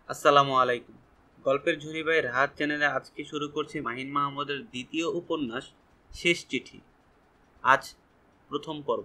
আসসালামু আলাইকুম। গল্পের ঝুরি ভাই রাহাত চ্যানেলে আজকে শুরু করছি মাহিন মাহমুদের দ্বিতীয় উপন্যাস শেষ চিঠি। আজ প্রথম পর্ব।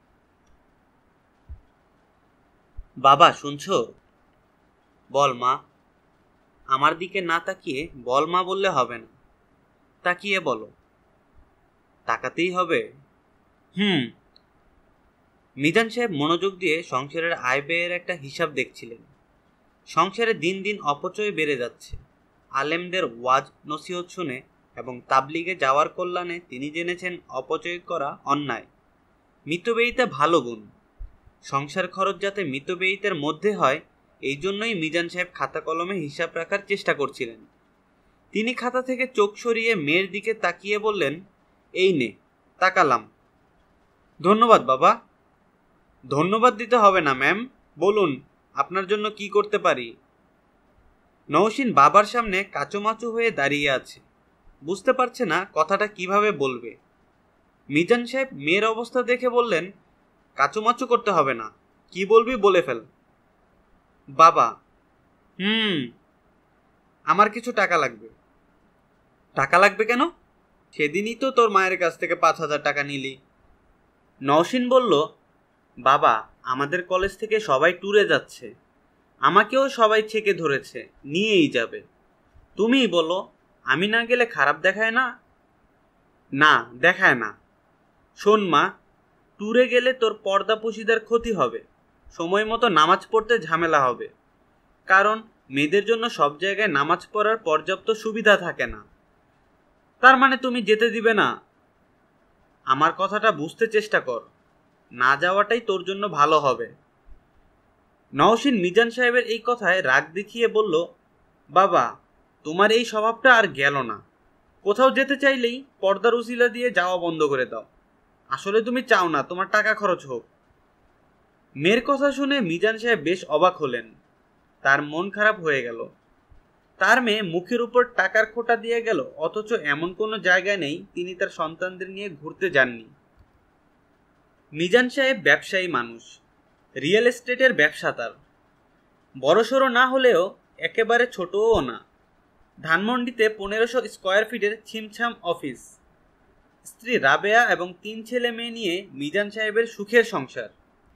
বাবা শুনছো? বল মা। আমার দিকে না তাকিয়ে বল মা বললে হবে না, তাকিয়ে বলো। তাকাতেই হবে? হুম। মিজান সাহেব মনোযোগ দিয়ে সংসারের আয় ব্যয়ের একটা হিসাব দেখছিলেন। সংসারে দিন দিন অপচয় বেড়ে যাচ্ছে। আলেমদের ওয়াজ নসিহত শুনে এবং তাবলিগে যাওয়ার কল্যাণে তিনি জেনেছেন অপচয় করা অন্যায়। মিতব্যয়িতা ভালো গুণ। সংসার খরচ যাতে মিতব্যয়িতার মধ্যে হয়, এই জন্যই মিজান সাহেব খাতা কলমে হিসাব রাখার চেষ্টা করছিলেন। তিনি খাতা থেকে চোখ সরিয়ে মেয়ের দিকে তাকিয়ে বললেন, এই নে, তাকালাম। ধন্যবাদ বাবা। ধন্যবাদ দিতে হবে না ম্যাম, বলুন আপনার জন্য কি করতে পারি। নওশীন বাবার সামনে কাচুমাচু হয়ে দাঁড়িয়ে আছে, বুঝতে পারছে না কথাটা কিভাবে বলবে। মিজান সাহেব মেয়ের অবস্থা দেখে বললেন, কাচুমাচু করতে হবে না, কি বলবি বলে ফেল। বাবা, আমার কিছু টাকা লাগবে। টাকা লাগবে কেন? সেদিনই তো তোর মায়ের কাছ থেকে 5,000 টাকা নিলি। নওশীন বলল, বাবা, আমাদের কলেজ থেকে সবাই ট্যুরে যাচ্ছে, আমাকেও সবাই ছেকে ধরেছে, নিয়েই যাবে। তুমিই বলো, আমি না গেলে খারাপ দেখায় না? না, দেখায় না। শোন মা, ট্যুরে গেলে তোর পর্দাপুশিদার ক্ষতি হবে, সময় মতো নামাজ পড়তে ঝামেলা হবে, কারণ মেয়েদের জন্য সব জায়গায় নামাজ পড়ার পর্যাপ্ত সুবিধা থাকে না। তার মানে তুমি যেতে দিবে না? আমার কথাটা বুঝতে চেষ্টা কর, না যাওয়াটাই তোর জন্য ভালো হবে। নওশীন মিজান সাহেবের এই কথায় রাগ দেখিয়ে বলল, বাবা, তোমার এই স্বভাবটা আর গেল না। কোথাও যেতে চাইলেই পর্দার উসিলা দিয়ে যাওয়া বন্ধ করে দাও। আসলে তুমি চাও না তোমার টাকা খরচ হোক। মেয়ের কথা শুনে মিজান সাহেব বেশ অবাক হলেন। তার মন খারাপ হয়ে গেল। তার মেয়ে মুখের উপর টাকার খোঁটা দিয়ে গেল, অথচ এমন কোনো জায়গা নেই তিনি তার সন্তানদের নিয়ে ঘুরতে যাননি। মিজান সাহেব ব্যবসায়ী মানুষ, রিয়েল এস্টেটের ব্যবসা তার। বড়সড় না হলেও একেবারে ছোটও না। ধানমন্ডিতে 1500 স্কোয়ার ফিটের ছিমছাম অফিস। স্ত্রী রাবেয়া এবং 3 ছেলে মেয়ে নিয়ে মিজান সাহেবের সুখের সংসার।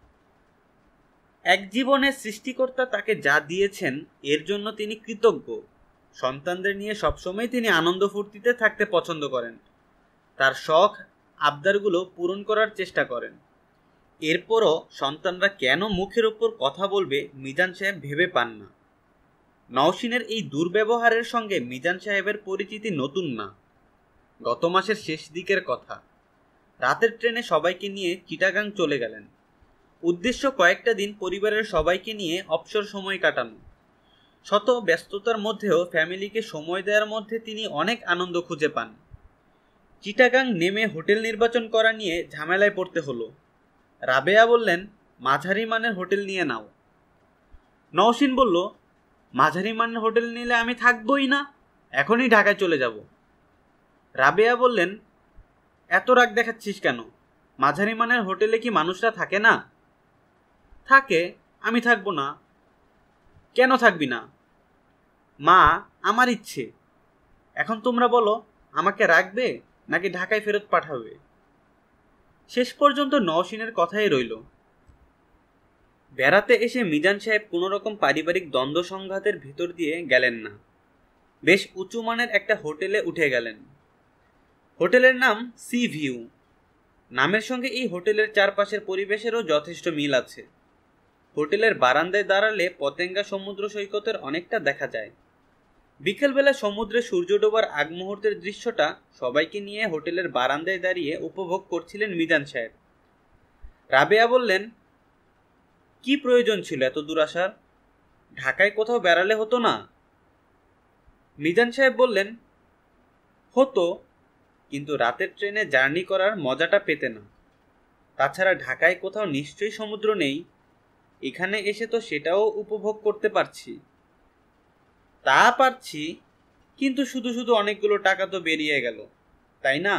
এক জীবনে সৃষ্টিকর্তা তাকে যা দিয়েছেন এর জন্য তিনি কৃতজ্ঞ। সন্তানদের নিয়ে সবসময় তিনি আনন্দ ফুর্তিতে থাকতে পছন্দ করেন। তার শখ আবদারগুলো পূরণ করার চেষ্টা করেন। এরপরও সন্তানরা কেন মুখের উপর কথা বলবে মিজান সাহেব ভেবে পান না। নওশীনের এই দুর্ব্যবহারের সঙ্গে মিজান সাহেবের পরিচিতি নতুন না। গত মাসের শেষ দিকের কথা। রাতের ট্রেনে সবাইকে নিয়ে চিটাগাং চলে গেলেন। উদ্দেশ্য কয়েকটা দিন পরিবারের সবাইকে নিয়ে অবসর সময় কাটানো। শত ব্যস্ততার মধ্যেও ফ্যামিলিকে সময় দেওয়ার মধ্যে তিনি অনেক আনন্দ খুঁজে পান। চিটাগাং নেমে হোটেল নির্বাচন করা নিয়ে ঝামেলায় পড়তে হলো। রাবেয়া বললেন, মাঝারি মানের হোটেল নিয়ে নাও। নওশীন বলল, মাঝারি মানের হোটেল নিলে আমি থাকবই না, এখনই ঢাকায় চলে যাব। রাবেয়া বললেন, এত রাগ দেখাচ্ছিস কেন? মাঝারি মানের হোটেলে কি মানুষরা থাকে না? থাকে, আমি থাকবো না। কেন থাকবি না? মা, আমার ইচ্ছে। এখন তোমরা বলো, আমাকে রাখবে নাকি ঢাকায় ফেরত পাঠাবে? শেষ পর্যন্ত নওশীনের কথাই রইল। বেড়াতে এসে মিজান সাহেব কোনো রকম পারিবারিক দ্বন্দ্ব সংঘাতের ভিতর দিয়ে গেলেন না। বেশ উঁচু মানের একটা হোটেলে উঠে গেলেন। হোটেলের নাম সি ভিউ। নামের সঙ্গে এই হোটেলের চারপাশের পরিবেশেরও যথেষ্ট মিল আছে। হোটেলের বারান্দায় দাঁড়ালে পতেঙ্গা সমুদ্র সৈকতের অনেকটা দেখা যায়। বিকেলবেলা সমুদ্রে সূর্য ডোবার আগ মুহূর্তের দৃশ্যটা সবাইকে নিয়ে হোটেলের বারান্দায় দাঁড়িয়ে উপভোগ করছিলেন মিজান সাহেব। রাবেয়া বললেন, কি প্রয়োজন ছিল এত দূর আসার? ঢাকায় কোথাও বেড়ালে হতো না? মিজান সাহেব বললেন, হতো, কিন্তু রাতের ট্রেনে জার্নি করার মজাটা পেতে না। তাছাড়া ঢাকায় কোথাও নিশ্চয়ই সমুদ্র নেই, এখানে এসে তো সেটাও উপভোগ করতে পারছি। তা পারছি, কিন্তু শুধু শুধু অনেকগুলো টাকা তো বেরিয়ে গেল, তাই না?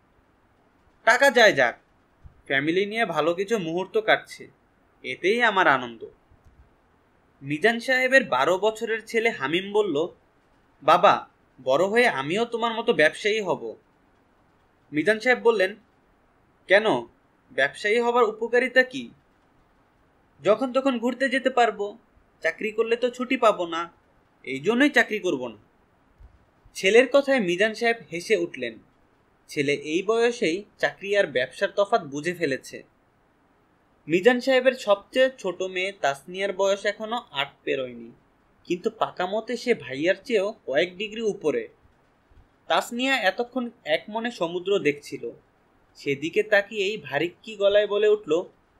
টাকা যায় যাক, ফ্যামিলি নিয়ে ভালো কিছু মুহূর্ত কাটছে, এতেই আমার আনন্দ। মিজান সাহেবের 12 বছরের ছেলে হামিম বলল, বাবা, বড় হয়ে আমিও তোমার মতো ব্যবসায়ী হব। মিজান সাহেব বললেন, কেন, ব্যবসায়ী হবার উপকারিতা কি? যখন তখন ঘুরতে যেতে পারবো, চাকরি করলে তো ছুটি পাবো না, এই জন্যই চাকরি করব না। ছেলের কথায় মিজান সাহেব হেসে উঠলেন। ছেলে এই বয়সেই চাকরি আর ব্যবসার তফাৎ বুঝে ফেলেছে। মিজান সাহেবের সবচেয়ে ছোট মেয়ে তাসনিয়ার বয়স এখনো 8 পেরোয়নি, কিন্তু পাকা মতে সে ভাইয়ার চেয়েও কয়েক ডিগ্রি উপরে। তাসনিয়া এতক্ষণ এক মনে সমুদ্র দেখছিল। সেদিকে তাকিয়েই ভারিক্কি গলায় বলে উঠল,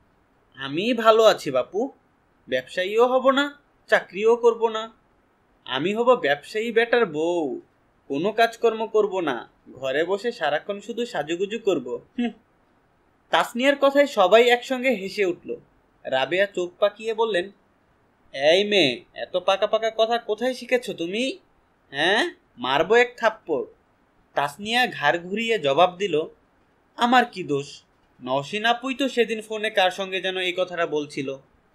আমি ভালো আছি বাপু, ব্যবসায়ীও হব না, চাকরিও করব না। আমি হব ব্যবসায়ী বেটার বউ, কোনো কাজকর্ম করব না, ঘরে বসে সারাক্ষণ শুধু সাজুগুজু করব। তাসনিয়ার কথায় সবাই একসঙ্গে হেসে উঠল। রাবেয়া চোখ পাকিয়ে বললেন, এই মেয়ে, এত পাকা পাকা কথা কোথায় শিখেছ তুমি? হ্যাঁ, মারবো এক থাপ্পড়। তাসনিয়া ঘাড় ঘুরিয়ে জবাব দিল, আমার কি দোষ? নওশিন আপুই তো সেদিন ফোনে কার সঙ্গে যেন এই কথাটা বলছিল।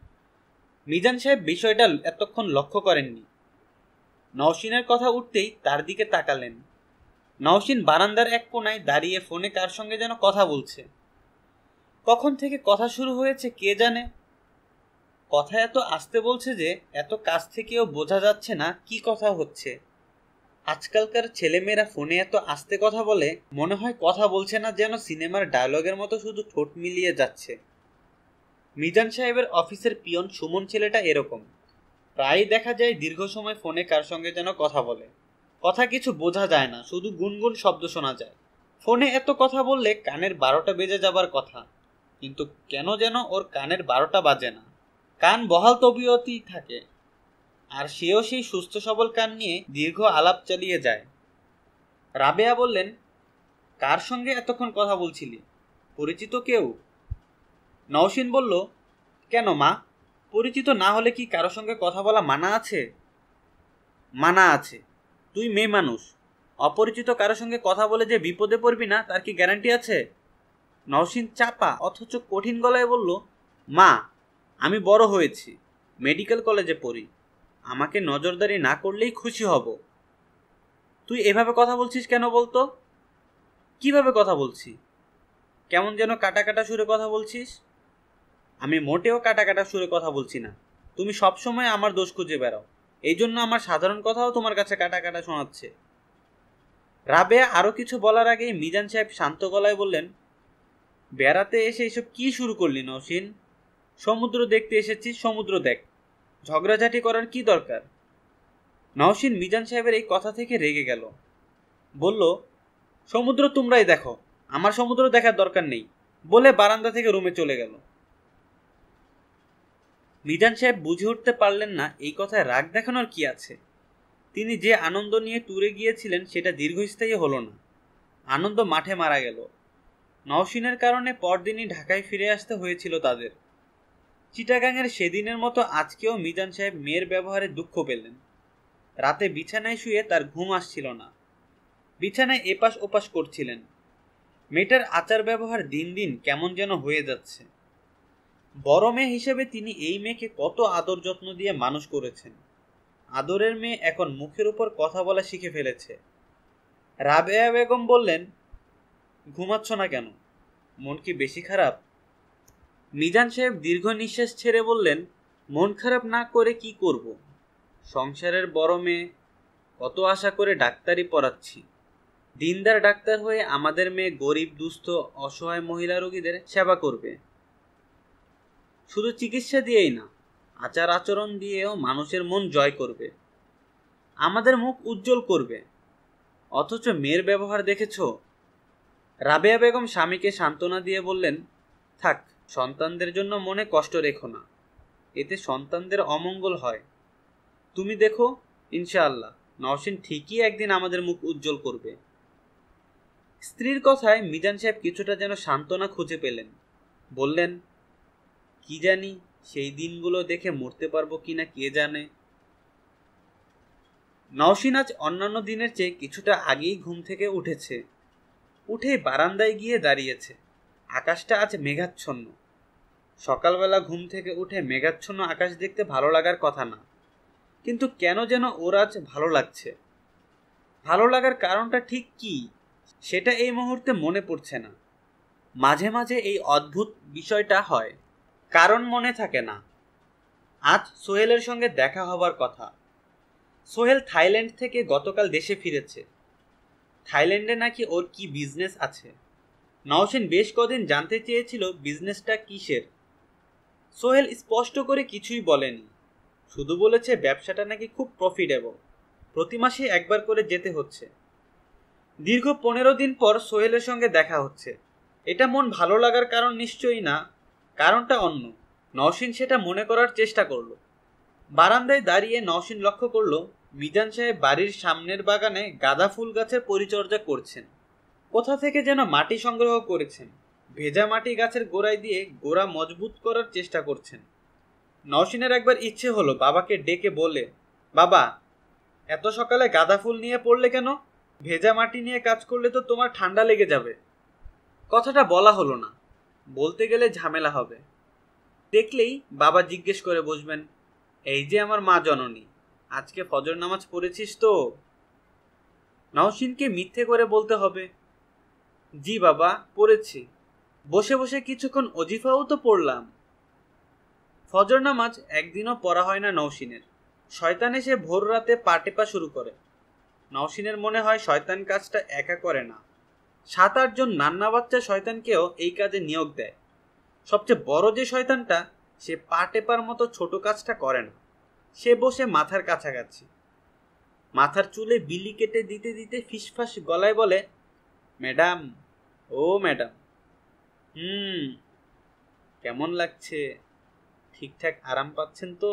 মিজান সাহেব বিষয়টা এতক্ষণ লক্ষ্য করেননি। নওশিনের কথা উঠতেই তার দিকে তাকালেন। নওশিন বারান্দার এক কোনায় দাঁড়িয়ে ফোনে কার সঙ্গে যেন কথা বলছে। কখন থেকে কথা শুরু হয়েছে কে জানে। কথা এত আস্তে বলছে যে এত কাছ থেকেও বোঝা যাচ্ছে না কি কথা হচ্ছে। আজকালকার ছেলেমেয়েরা ফোনে এত আস্তে কথা বলে, মনে হয় কথা বলছে না, যেন সিনেমার ডায়লগের মতো শুধু ঠোঁট মিলিয়ে যাচ্ছে। মিজান সাহেবের অফিসের পিয়ন সুমন ছেলেটা এরকম, প্রায়ই দেখা যায় দীর্ঘ সময় ফোনে কার সঙ্গে যেন কথা বলে। কথা কিছু বোঝা যায় না, শুধু গুনগুন শব্দ শোনা যায়। ফোনে এত কথা বললে কানের 12টা বেজে যাবার কথা, কিন্তু কেন যেন ওর কানের 12টা বাজে না। কান বহাল তবিয়তেই থাকে, আর সেও সেই সুস্থ সবল কান নিয়ে দীর্ঘ আলাপ চালিয়ে যায়। রাবেয়া বললেন, কার সঙ্গে এতক্ষণ কথা বলছিলি? পরিচিত কেউ? নওশিন বলল, কেন মা, পরিচিত না হলে কি কারো সঙ্গে কথা বলা মানা আছে? মানা আছে, তুই মেয়ে মানুষ, অপরিচিত কারো সঙ্গে কথা বলে যে বিপদে পড়বি না তার কি গ্যারান্টি আছে? নওশিন চাপা অথচ কঠিন গলায় বলল, মা, আমি বড় হয়েছি, মেডিকেল কলেজে পড়ি, আমাকে নজরদারি না করলেই খুশি হব। তুই এভাবে কথা বলছিস কেন বলতো? কিভাবে কথা বলছি? কেমন যেন কাটা কাটা সুরে কথা বলছিস। আমি মোটেও কাটা কাটা সুরে কথা বলছি না, তুমি সবসময় আমার দোষ খুঁজে বেড়াও, এই জন্য আমার সাধারণ কথাও তোমার কাছে কাটা কাটা শোনাচ্ছে। রাবেয়া আরো কিছু বলার আগেই মিজান সাহেব শান্ত গলায় বললেন, বেড়াতে এসে এসব কি শুরু করলি নওশিন? সমুদ্র দেখতে এসেছিস, সমুদ্র দেখ, ঝগড়াঝাটি করার কি দরকার? নওশিন মিজান সাহেবের এই কথা থেকে রেগে গেল। বলল, সমুদ্র তোমরাই দেখো, আমার সমুদ্র দেখার দরকার নেই, বলে বারান্দা থেকে রুমে চলে গেল। মিজান সাহেব বুঝে উঠতে পারলেন না এই কথায় রাগ দেখানোর কি আছে। তিনি যে আনন্দ নিয়ে ট্যুরে গিয়েছিলেন সেটা দীর্ঘস্থায়ী হলো না, আনন্দ মাঠে মারা গেল। নওশিনের কারণে পরদিনই ঢাকায় ফিরে আসতে হয়েছিল তাদের। চিটাগাংয়ের সেদিনের মতো আজকেও মিজান সাহেব মেয়ের ব্যবহারে দুঃখ পেলেন। রাতে বিছানায় শুয়ে তার ঘুম আসছিল না, বিছানায় এপাশ ওপাশ করছিলেন। মেয়েটার আচার ব্যবহার দিন দিন কেমন যেন হয়ে যাচ্ছে। বড় মেয়ে হিসেবে তিনি এই মেয়েকে কত আদর যত্ন দিয়ে মানুষ করেছেন। আদরের মেয়ে এখন মুখের উপর কথা বলা শিখে ফেলেছে। রাবেয়া বেগম বললেন, ঘুমাচ্ছ না কেন, মন কি বেশি খারাপ? মিজান সাহেব দীর্ঘ নিঃশ্বাস ছেড়ে বললেন, মন খারাপ না করে কি করব, সংসারের বড় মেয়ে, কত আশা করে ডাক্তারি পড়াচ্ছি। দিনদার ডাক্তার হয়ে আমাদের মেয়ে গরিব দুস্থ অসহায় মহিলা রোগীদের সেবা করবে। শুধু চিকিৎসা দিয়েই না, আচার আচরণ দিয়েও মানুষের মন জয় করবে, আমাদের মুখ উজ্জ্বল করবে। অথচ মেয়ের ব্যবহার দেখেছ? রাবেয়া বেগম স্বামীকে সান্ত্বনা দিয়ে বললেন, থাক, সন্তানদের জন্য মনে কষ্ট রেখো না, এতে সন্তানদের অমঙ্গল হয়। তুমি দেখো, ইনশাআল্লাহ নওশিন ঠিকই একদিন আমাদের মুখ উজ্জ্বল করবে। স্ত্রীর কথায় মিজান সাহেব কিছুটা যেন সান্ত্বনা খুঁজে পেলেন। বললেন, কি জানি সেই দিনগুলো দেখে মরতে পারবো কিনা কে জানে। নওশিন আজ অন্যান্য দিনের চেয়ে কিছুটা আগেই ঘুম থেকে উঠেছে। উঠে বারান্দায় গিয়ে দাঁড়িয়েছে। আকাশটা আজ মেঘাচ্ছন্ন। সকালবেলা ঘুম থেকে উঠে মেঘাচ্ছন্ন আকাশ দেখতে ভালো লাগার কথা না, কিন্তু কেন যেন ওর আজ ভালো লাগছে। ভালো লাগার কারণটা ঠিক কি সেটা এই মুহূর্তে মনে পড়ছে না। মাঝে মাঝে এই অদ্ভুত বিষয়টা হয়, কারণ মনে থাকে না। আজ সোহেলের সঙ্গে দেখা হবার কথা। সোহেল থাইল্যান্ড থেকে গতকাল দেশে ফিরেছে। থাইল্যান্ডে নাকি ওর কি বিজনেস আছে। নওশিন বেশ কদিন জানতে চেয়েছিল বিজনেসটা কিসের। সোহেল স্পষ্ট করে কিছুই বলেনি, শুধু বলেছে ব্যবসাটা নাকি খুব প্রফিটেবল, প্রতি মাসে একবার করে যেতে হচ্ছে। দীর্ঘ 15 দিন পর সোহেলের সঙ্গে দেখা হচ্ছে। এটা মন ভালো লাগার কারণ নিশ্চয়ই না, কারণটা অন্য। নওশিন সেটা মনে করার চেষ্টা করলো। বারান্দায় দাঁড়িয়ে নওশিন লক্ষ্য করলো মিজান সাহেব বাড়ির সামনের বাগানে গাঁদা ফুল গাছের পরিচর্যা করছেন। কোথা থেকে যেন মাটি সংগ্রহ করেছেন, ভেজা মাটি গাছের গোড়ায় দিয়ে গোড়া মজবুত করার চেষ্টা করছেন। নওশিনের একবার ইচ্ছে হলো বাবাকে ডেকে বলে, বাবা, এত সকালে গাঁদা ফুল নিয়ে পড়লে কেন? ভেজা মাটি নিয়ে কাজ করলে তো তোমার ঠান্ডা লেগে যাবে। কথাটা বলা হলো না, বলতে গেলে ঝামেলা হবে। দেখলেই বাবা জিজ্ঞেস করে বসবেন, এই যে আমার মা জননী, আজকে ফজর নামাজ পড়েছিস তো? নওশিনকে মিথ্যে করে বলতে হবে, জি বাবা, পড়েছি। বসে বসে কিছুক্ষণ অজিফাও তো পড়লাম। ফজর নামাজ একদিনও পড়া হয় না নওশিনের। শয়তান এসে ভোর রাতে পা টেপা শুরু করে। নওশিনের মনে হয় শয়তান কাজটা একা করে না, 7-8 জন নান্না বাচ্চা শয়তানকেও এই কাজে নিয়োগ দেয়। সবচেয়ে বড় যে শয়তানটা, সে পা টেপার মতো ছোট কাজটা করে না। সে বসে মাথার কাছাকাছি, মাথার চুলে বিলি কেটে দিতে দিতে ফিসফাস গলায় বলে, ম্যাডাম, ও ম্যাডাম, কেমন লাগছে? ঠিকঠাক আরাম পাচ্ছেন তো?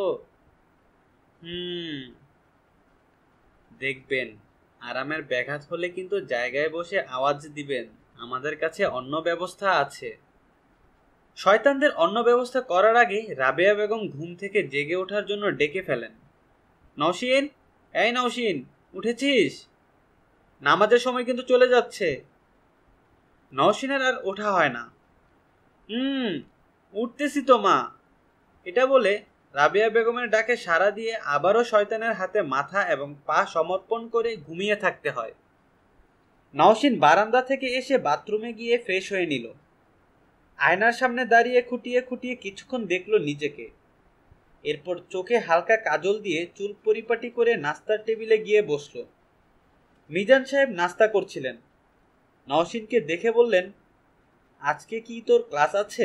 দেখবেন, আরামের ব্যাঘাত হলে কিন্তু জায়গায় বসে আওয়াজ দিবেন, আমাদের কাছে অন্য ব্যবস্থা আছে। শয়তানদের অন্য ব্যবস্থা করার আগে রাবেয়া বেগম ঘুম থেকে জেগে ওঠার জন্য ডেকে ফেলেন, নওশিন, এই নওশিন, উঠেছিস? নামাজের সময় কিন্তু চলে যাচ্ছে। নওশিনের আর ওঠা হয় না। উঠতেছি তো মা, এটা বলে রাবেয়া বেগমের ডাকে সাড়া দিয়ে আবারও শয়তানের হাতে মাথা এবং পা সমর্পণ করে ঘুমিয়ে থাকতে হয়। নওশিন বারান্দা থেকে এসে বাথরুমে গিয়ে ফ্রেশ হয়ে নিল। আয়নার সামনে দাঁড়িয়ে খুঁটিয়ে খুঁটিয়ে কিছুক্ষণ দেখল নিজেকে। এরপর চোখে হালকা কাজল দিয়ে চুল পরিপাটি করে নাস্তার টেবিলে গিয়ে বসল। মিজান সাহেব নাস্তা করছিলেন। নওশিনকে দেখে বললেন, আজকে কি তোর ক্লাস আছে?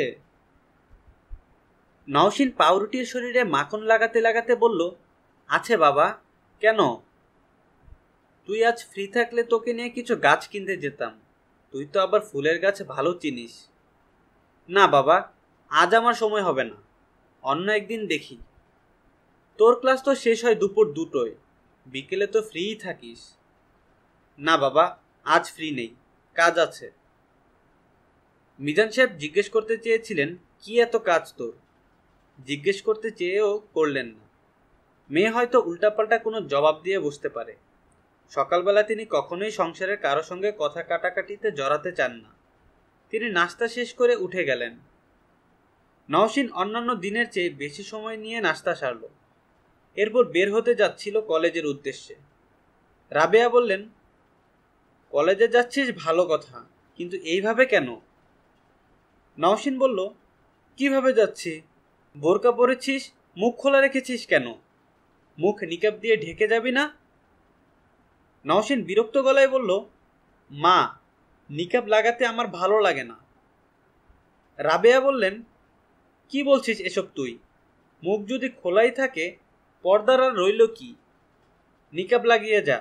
নওশিন পাউরুটির শরীরে মাখন লাগাতে লাগাতে বলল, আছে বাবা। কেন? তুই আজ ফ্রি থাকলে তোকে নিয়ে কিছু গাছ কিনতে যেতাম, তুই তো আবার ফুলের গাছ ভালো চিনিস। না বাবা, আজ আমার সময় হবে না, অন্য একদিন দেখি। তোর ক্লাস তো শেষ হয় দুপুর 2টোয়, বিকেলে তো ফ্রিই থাকিস। না বাবা, আজ ফ্রি নেই, কাজ আছে। মিজান সাহেব জিজ্ঞেস করতে চেয়েছিলেন, কি এত কাজ তোর? জিজ্ঞেস করতে চেয়েও করলেন না। মেয়ে হয়তো উল্টাপাল্টা কোনো জবাব দিয়ে বসতে পারে। সকালবেলা তিনি কখনোই সংসারের কারো সঙ্গে কথা কাটাকাটিতে জড়াতে চান না। তিনি নাস্তা শেষ করে উঠে গেলেন। নওশিন অন্যান্য দিনের চেয়ে বেশি সময় নিয়ে নাস্তা সারল। এরপর বের হতে যাচ্ছিল কলেজের উদ্দেশ্যে। রাবেয়া বললেন, কলেজে যাচ্ছিস ভালো কথা, কিন্তু এইভাবে কেন? নওশিন বলল, কিভাবে যাচ্ছি? বোরকা পরেছিস, মুখ খোলা রেখেছিস কেন? মুখ নিকাব দিয়ে ঢেকে যাবি না? নওশিন বিরক্ত গলায় বলল, মা, নিকাব লাগাতে আমার ভালো লাগে না। রাবেয়া বললেন, কি বলছিস এসব তুই? মুখ যদি খোলাই থাকে পর্দার আর রইল কি? নিকাব লাগিয়ে যা।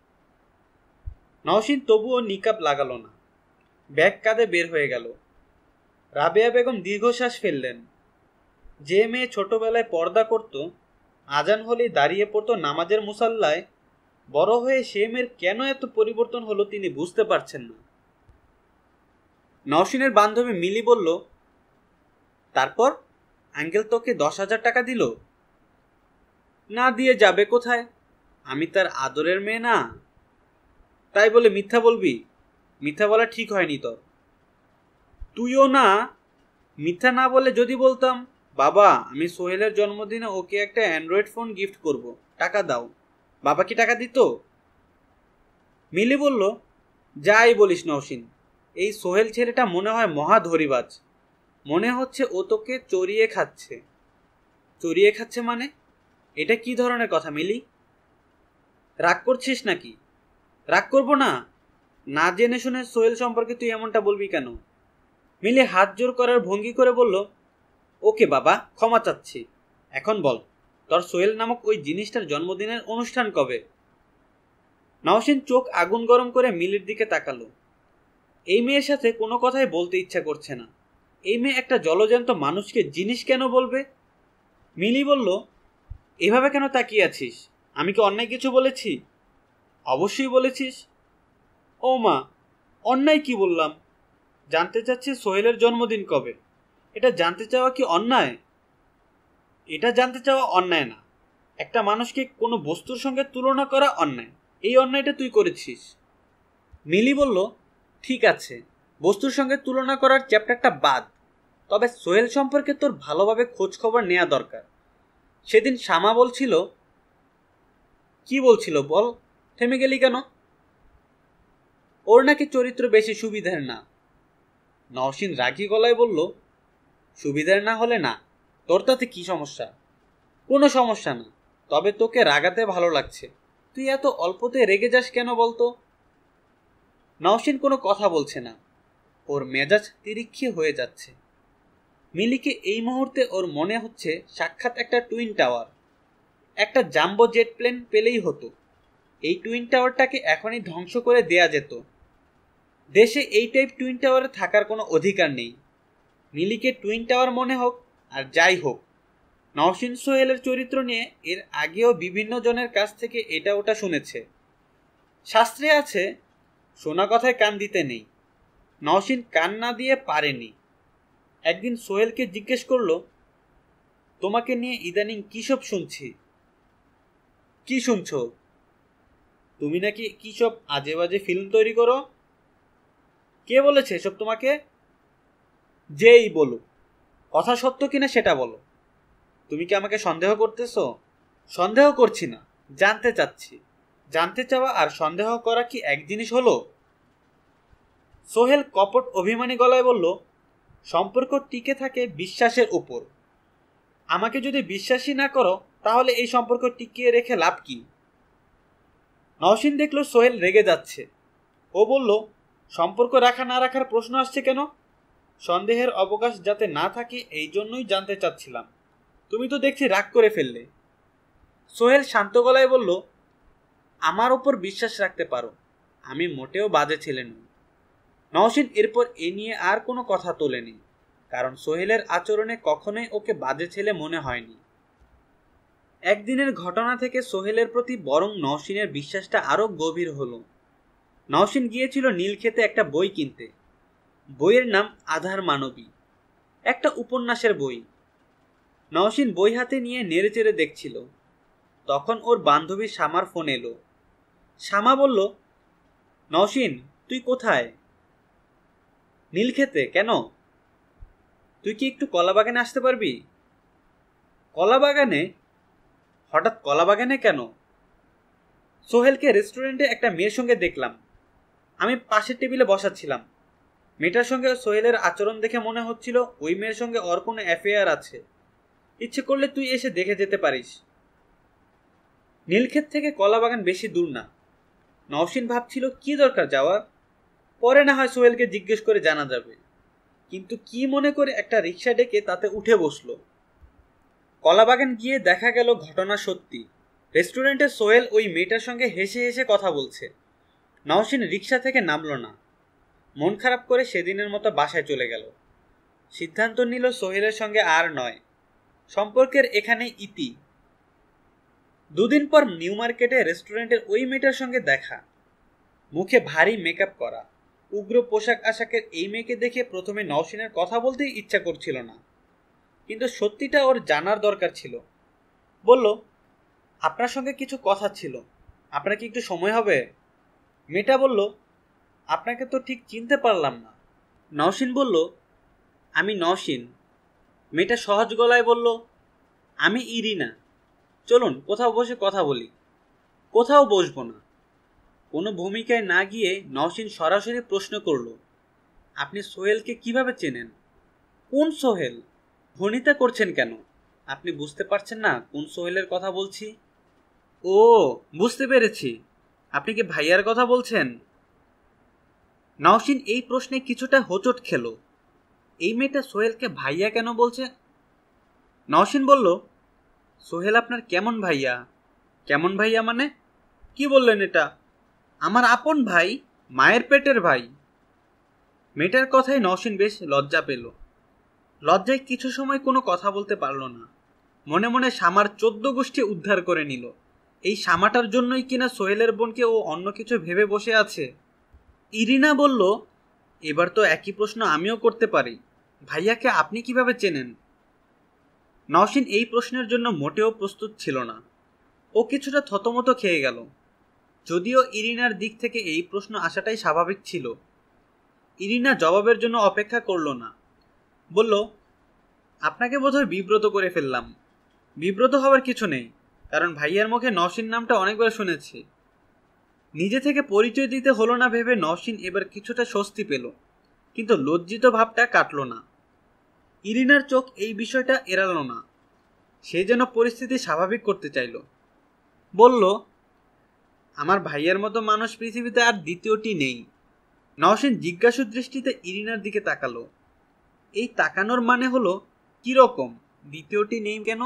নওশিন তবুও নিকাব লাগালো না। ব্যাগ কাঁধে বের হয়ে গেল। রাবেয়া বেগম দীর্ঘশ্বাস ফেললেন। যে মেয়ে ছোটবেলায় পর্দা করত, আজান হলেই দাঁড়িয়ে পড়তো নামাজের মুসাল্লায়, বড় হয়ে সে মেয়ের কেন এত পরিবর্তন হলো তিনি বুঝতে পারছেন না। নওশিনের বান্ধবী মিলি বলল, তারপর আঙ্কেল তোকে 10,000 টাকা দিল? না দিয়ে যাবে কোথায়? আমি তার আদরের মেয়ে না? তাই বলে মিথ্যা বলবি? মিথ্যা বলা ঠিক হয়নি তোর। তুইও না? মিথ্যা না বলে যদি বলতাম, বাবা আমি সোহেলের জন্মদিনে ওকে একটা অ্যান্ড্রয়েড ফোন গিফট করব, টাকা দাও, বাবা কি টাকা দিত? মিলি বলল, যাই বলিস নওশিন, এই সোহেল ছেলেটা মনে হয় মহা ধরিবাজ। মনে হচ্ছে ও তোকে চড়িয়ে খাচ্ছে। চড়িয়ে খাচ্ছে মানে? এটা কি ধরনের কথা মিলি? রাগ করছিস নাকি? রাগ করবো না। না জেনে শুনে সোহেল সম্পর্কে তুই এমনটা বলবি কেন? মিলি হাত জোর করার ভঙ্গি করে বলল, ওকে বাবা, ক্ষমা চাচ্ছি। এখন বল, তোর সোহেল নামক ওই জিনিসটার জন্মদিনের অনুষ্ঠান কবে? নওশিন চোখ আগুন গরম করে মিলির দিকে তাকালো। এই মেয়ের সাথে কোনো কথাই বলতে ইচ্ছা করছে না। এই মেয়ে একটা জলজ্যান্ত মানুষকে জিনিস কেন বলবে? মিলি বলল, এভাবে কেন তাকিয়ে আছিস? আমি কি অন্যায় কিছু বলেছি? অবশ্যই বলেছিস। ও মা, অন্যায় কি বললাম? জানতে চাচ্ছি সোহেলের জন্মদিন কবে। এটা জানতে চাওয়া কি অন্যায়? এটা জানতে চাওয়া অন্যায় না। একটা মানুষকে কোনো বস্তুর সঙ্গে তুলনা করা অন্যায়। এই অন্যায়টা তুই করেছিস। মিলি বলল, ঠিক আছে, বস্তুর সঙ্গে তুলনা করার চ্যাপ্টারটা বাদ। তবে সোহেল সম্পর্কে তোর ভালোভাবে খোঁজ খবর নেওয়া দরকার। সেদিন শ্যামা বলছিল। কি বলছিল বল? থেমে গেলি কেন? ওর নাকি চরিত্র বেশি সুবিধার না। নওশিন রাগী গলায় বলল, সুবিধার না হলে না, তোর তাতে কি সমস্যা? কোনো সমস্যা না, তবে তোকে রাগাতে ভালো লাগছে। তুই এত অল্পতে রেগে যাস কেন বলতো? নওশিন কোনো কথা বলছে না। ওর মেজাজ তিরিক্ষি হয়ে যাচ্ছে। মিলিকে এই মুহূর্তে ওর মনে হচ্ছে সাক্ষাৎ একটা টুইন টাওয়ার। একটা জাম্বো জেট প্লেন পেলেই হতো। এই টুইন টাওয়ারটাকে এখনই ধ্বংস করে দেয়া যেত। দেশে এই টাইপ টুইন টাওয়ারে থাকার কোনো অধিকার নেই। মিলিকে টুইন টাওয়ার মনে হোক আর যাই হোক, নওশিন সোহেলের চরিত্র নিয়ে এর আগেও বিভিন্ন জনের কাছ থেকে এটা ওটা শুনেছে। শাস্ত্রে আছে, শোনা কথায় কান দিতে নেই। নওশিন কান না দিয়ে পারেনি। একদিন সোহেলকে জিজ্ঞেস করলো, তোমাকে নিয়ে ইদানিং কী সব শুনছি? কি শুনছো? তুমি নাকি কী সব আজে বাজে ফিল্ম তৈরি করো। কে বলেছে এসব তোমাকে? যেই বলো, কথা সত্য কিনা সেটা বলো। তুমি কি আমাকে সন্দেহ করতেছো? সন্দেহ করছি না, জানতে চাচ্ছি। জানতে চাওয়া আর সন্দেহ করা কি এক জিনিস হলো? সোহেল কপট অভিমানী গলায় বলল, সম্পর্ক টিকে থাকে বিশ্বাসের উপর। আমাকে যদি বিশ্বাসই না করো, তাহলে এই সম্পর্ক টিকিয়ে রেখে লাভ কি? নওশিন দেখলো সোহেল রেগে যাচ্ছে। ও বলল, সম্পর্ক রাখা না রাখার প্রশ্ন আসছে কেন? সন্দেহের অবকাশ যাতে না থাকে এই জন্যই জানতে চাচ্ছিলাম। তুমি তো দেখছি রাগ করে ফেললে। সোহেল শান্ত গলায় বলল, আমার ওপর বিশ্বাস রাখতে পারো, আমি মোটেও বাজে ছেলে নই। নওশিন এরপর এ নিয়ে আর কোনো কথা তোলেনি, কারণ সোহেলের আচরণে কখনোই ওকে বাজে ছেলে মনে হয়নি। একদিনের ঘটনা থেকে সোহেলের প্রতি বরং নওশিনের বিশ্বাসটা আরও গভীর হলো। নওশিন গিয়েছিল নীলক্ষেতে একটা বই কিনতে। বইয়ের নাম আধার মানবী, একটা উপন্যাসের বই। নওশিন বই হাতে নিয়ে নেড়েচেড়ে দেখছিল। তখন ওর বান্ধবী শ্যামার ফোন এলো। শ্যামা বলল, নওশিন তুই কোথায়? নীলক্ষেতে। কেন? তুই কি একটু কলাবাগানে আসতে পারবি? কলাবাগানে? হঠাৎ কলাবাগানে কেন? সোহেলকে রেস্টুরেন্টে একটা মেয়ের সঙ্গে দেখলাম। আমি পাশের টেবিলে বসাচ্ছিলাম। মেয়েটার সঙ্গে সোহেলের আচরণ দেখে মনে হচ্ছিল ওই মেয়ের সঙ্গে ওর কোনো অ্যাফেয়ার আছে। ইচ্ছে করলে তুই এসে দেখে যেতে পারিস। নীলক্ষেত থেকে কলাবাগান বেশি দূর না। নওশিন ভাবছিল কি দরকার যাওয়ার, পরে না হয় সোহেলকে জিজ্ঞেস করে জানা যাবে। কিন্তু কি মনে করে একটা রিক্সা ডেকে তাতে উঠে বসলো। কলাবাগান গিয়ে দেখা গেল ঘটনা সত্যি। রেস্টুরেন্টে সোহেল ওই মেয়েটার সঙ্গে হেসে হেসে কথা বলছে। নওশিন রিক্সা থেকে নামলো না। মন খারাপ করে সেদিনের মতো বাসায় চলে গেল। সিদ্ধান্ত নিল সোহেলের সঙ্গে আর নয়, সম্পর্কের এখানে ইতি। দুদিন পর নিউ মার্কেটে রেস্টুরেন্টের ওই মেয়েটার সঙ্গে দেখা। মুখে ভারী মেকআপ করা, উগ্র পোশাক আশাকের এই মেয়েকে দেখে প্রথমে নওশিনের কথা বলতেই ইচ্ছা করছিল না, কিন্তু সত্যিটা ওর জানার দরকার ছিল। বলল, আপনার সঙ্গে কিছু কথা ছিল, আপনার কি একটু সময় হবে? মেয়েটা বলল, আপনাকে তো ঠিক চিনতে পারলাম না। নওশিন বলল, আমি নওশীন। মেয়েটা সহজ গলায় বলল, আমি ইরিনা। চলুন কোথাও বসে কথা বলি। কোথাও বসবো না। কোনো ভূমিকায় না গিয়ে নওশীন সরাসরি প্রশ্ন করল, আপনি সোহেলকে কিভাবে চেনেন? কোন সোহেল? ভনিতা করছেন কেন? আপনি বুঝতে পারছেন না কোন সোহেলের কথা বলছি? ও, বুঝতে পেরেছি। আপনি কি ভাইয়ার কথা বলছেন? নওশীন এই প্রশ্নে কিছুটা হোঁচট খেল। এই মেয়েটা সোহেলকে ভাইয়া কেন বলছে? নওশীন বলল, সোহেল আপনার কেমন ভাইয়া? কেমন ভাইয়া মানে? কি বললেন এটা? আমার আপন ভাই, মায়ের পেটের ভাই। মেয়েটার কথায় নওশীন বেশ লজ্জা পেল। লজ্জায় কিছু সময় কোনো কথা বলতে পারল না। মনে মনে শামার 14 গোষ্ঠী উদ্ধার করে নিল। এই শামাটার জন্যই কিনা সোহেলের বোনকে ও অন্য কিছু ভেবে বসে আছে। ইরিনা বলল, এবার তো একই প্রশ্ন আমিও করতে পারি। ভাইয়াকে আপনি কিভাবে চেনেন? নওশীন এই প্রশ্নের জন্য মোটেও প্রস্তুত ছিল না। ও কিছুটা থতমত খেয়ে গেল। যদিও ইরিনার দিক থেকে এই প্রশ্ন আসাটাই স্বাভাবিক ছিল। ইরিনা জবাবের জন্য অপেক্ষা করল না। বলল, আপনাকে বোধহয় বিব্রত করে ফেললাম। বিব্রত হওয়ার কিছু নেই, কারণ ভাইয়ার মুখে নওশীন নামটা অনেকবার শুনেছি। নিজে থেকে পরিচয় দিতে হলো না ভেবে নওশীন এবার কিছুটা স্বস্তি পেল, কিন্তু লজ্জিত ভাবটা কাটল না। ইরিনার চোখ এই বিষয়টা এড়ালো না। সে যেন পরিস্থিতি স্বাভাবিক করতে চাইল। বলল, আমার ভাইয়ার মতো মানুষ পৃথিবীতে আর দ্বিতীয়টি নেই। নওশীন জিজ্ঞাসু দৃষ্টিতে ইরিনার দিকে তাকালো। এই তাকানোর মানে হলো, কিরকম দ্বিতীয়টি নেই কেন?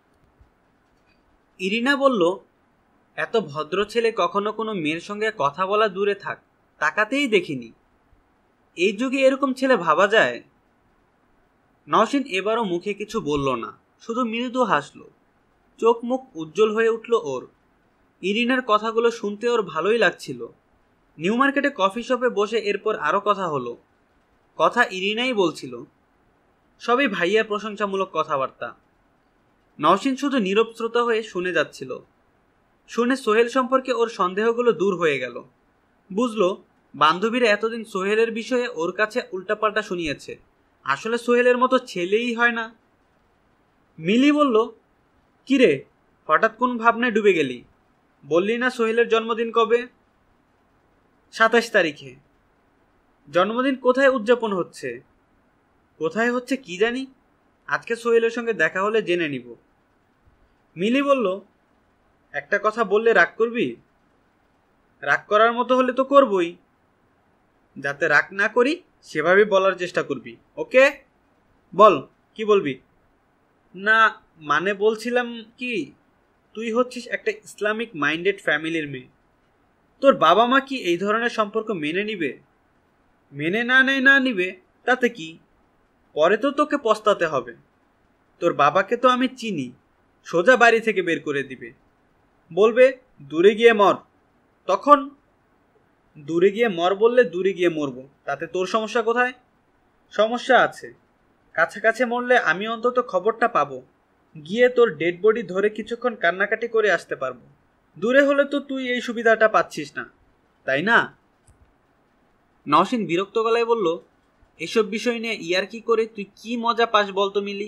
ইরিনা বলল, এত ভদ্র ছেলে কখনো কোনো মেয়ের সঙ্গে কথা বলা দূরে থাক, তাকাতেই দেখিনি। এই যুগে এরকম ছেলে ভাবা যায়? নওশীন এবারও মুখে কিছু বলল না, শুধু মৃদু হাসল। চোখ মুখ উজ্জ্বল হয়ে উঠল ওর। ইরিনার কথাগুলো শুনতে ওর ভালোই লাগছিল। নিউ মার্কেটে কফি শপে বসে এরপর আরও কথা হলো। কথা ইরিনাই বলছিল। সবই ভাইয়ার প্রশংসামূলক কথাবার্তা। নওশীন শুধু নীরব শ্রোতা হয়ে শুনে যাচ্ছিল। শুনে সোহেল সম্পর্কে ওর সন্দেহগুলো দূর হয়ে গেল। বুঝলো, বান্ধবীরা এতদিন সোহেলের বিষয়ে ওর কাছে উল্টাপাল্টা শুনিয়েছে। আসলে সোহেলের মতো ছেলেই হয় না। মিলি বলল, কিরে, হঠাৎ কোন ভাবনায় ডুবে গেলি? বললি না সোহেলের জন্মদিন কবে? 27 তারিখে। জন্মদিন কোথায় উদযাপন হচ্ছে? কোথায় হচ্ছে কি জানি, আজকে সোহেলের সঙ্গে দেখা হলে জেনে নিব। মিলি বলল, একটা কথা বললে রাগ করবি? রাগ করার মতো হলে তো করবই। যাতে রাগ না করি সেভাবে বলার চেষ্টা করবি, ওকে? বল, কি বলবি? না, মানে বলছিলাম কি, তুই হচ্ছিস একটা ইসলামিক মাইন্ডেড ফ্যামিলির মেয়ে। তোর বাবা মা কি এই ধরনের সম্পর্ক মেনে নিবে? মেনে না নেয় না নিবে তাতে কি, পরে তো তোকে পস্তাতে হবে। তোর বাবাকে তো আমি চিনি, সোজা বাড়ি থেকে বের করে দিবে। বলবে দূরে গিয়ে মর। তখন দূরে গিয়ে মর বললে দূরে গিয়ে মরবো, তাতে তোর সমস্যা কোথায়? সমস্যা আছে। কাছাকাছি মরলে আমি অন্তত খবরটা পাবো, গিয়ে তোর ডেড বডি ধরে কিছুক্ষণ কান্নাকাটি করে আসতে পারবো। দূরে হলে তো তুই এই সুবিধাটা পাচ্ছিস না, তাই না? নওশীন বিরক্ত গলায় বলল, এসব বিষয় নিয়ে ইয়ার্কি করে তুই কি মজা পাস বলতো মিলি?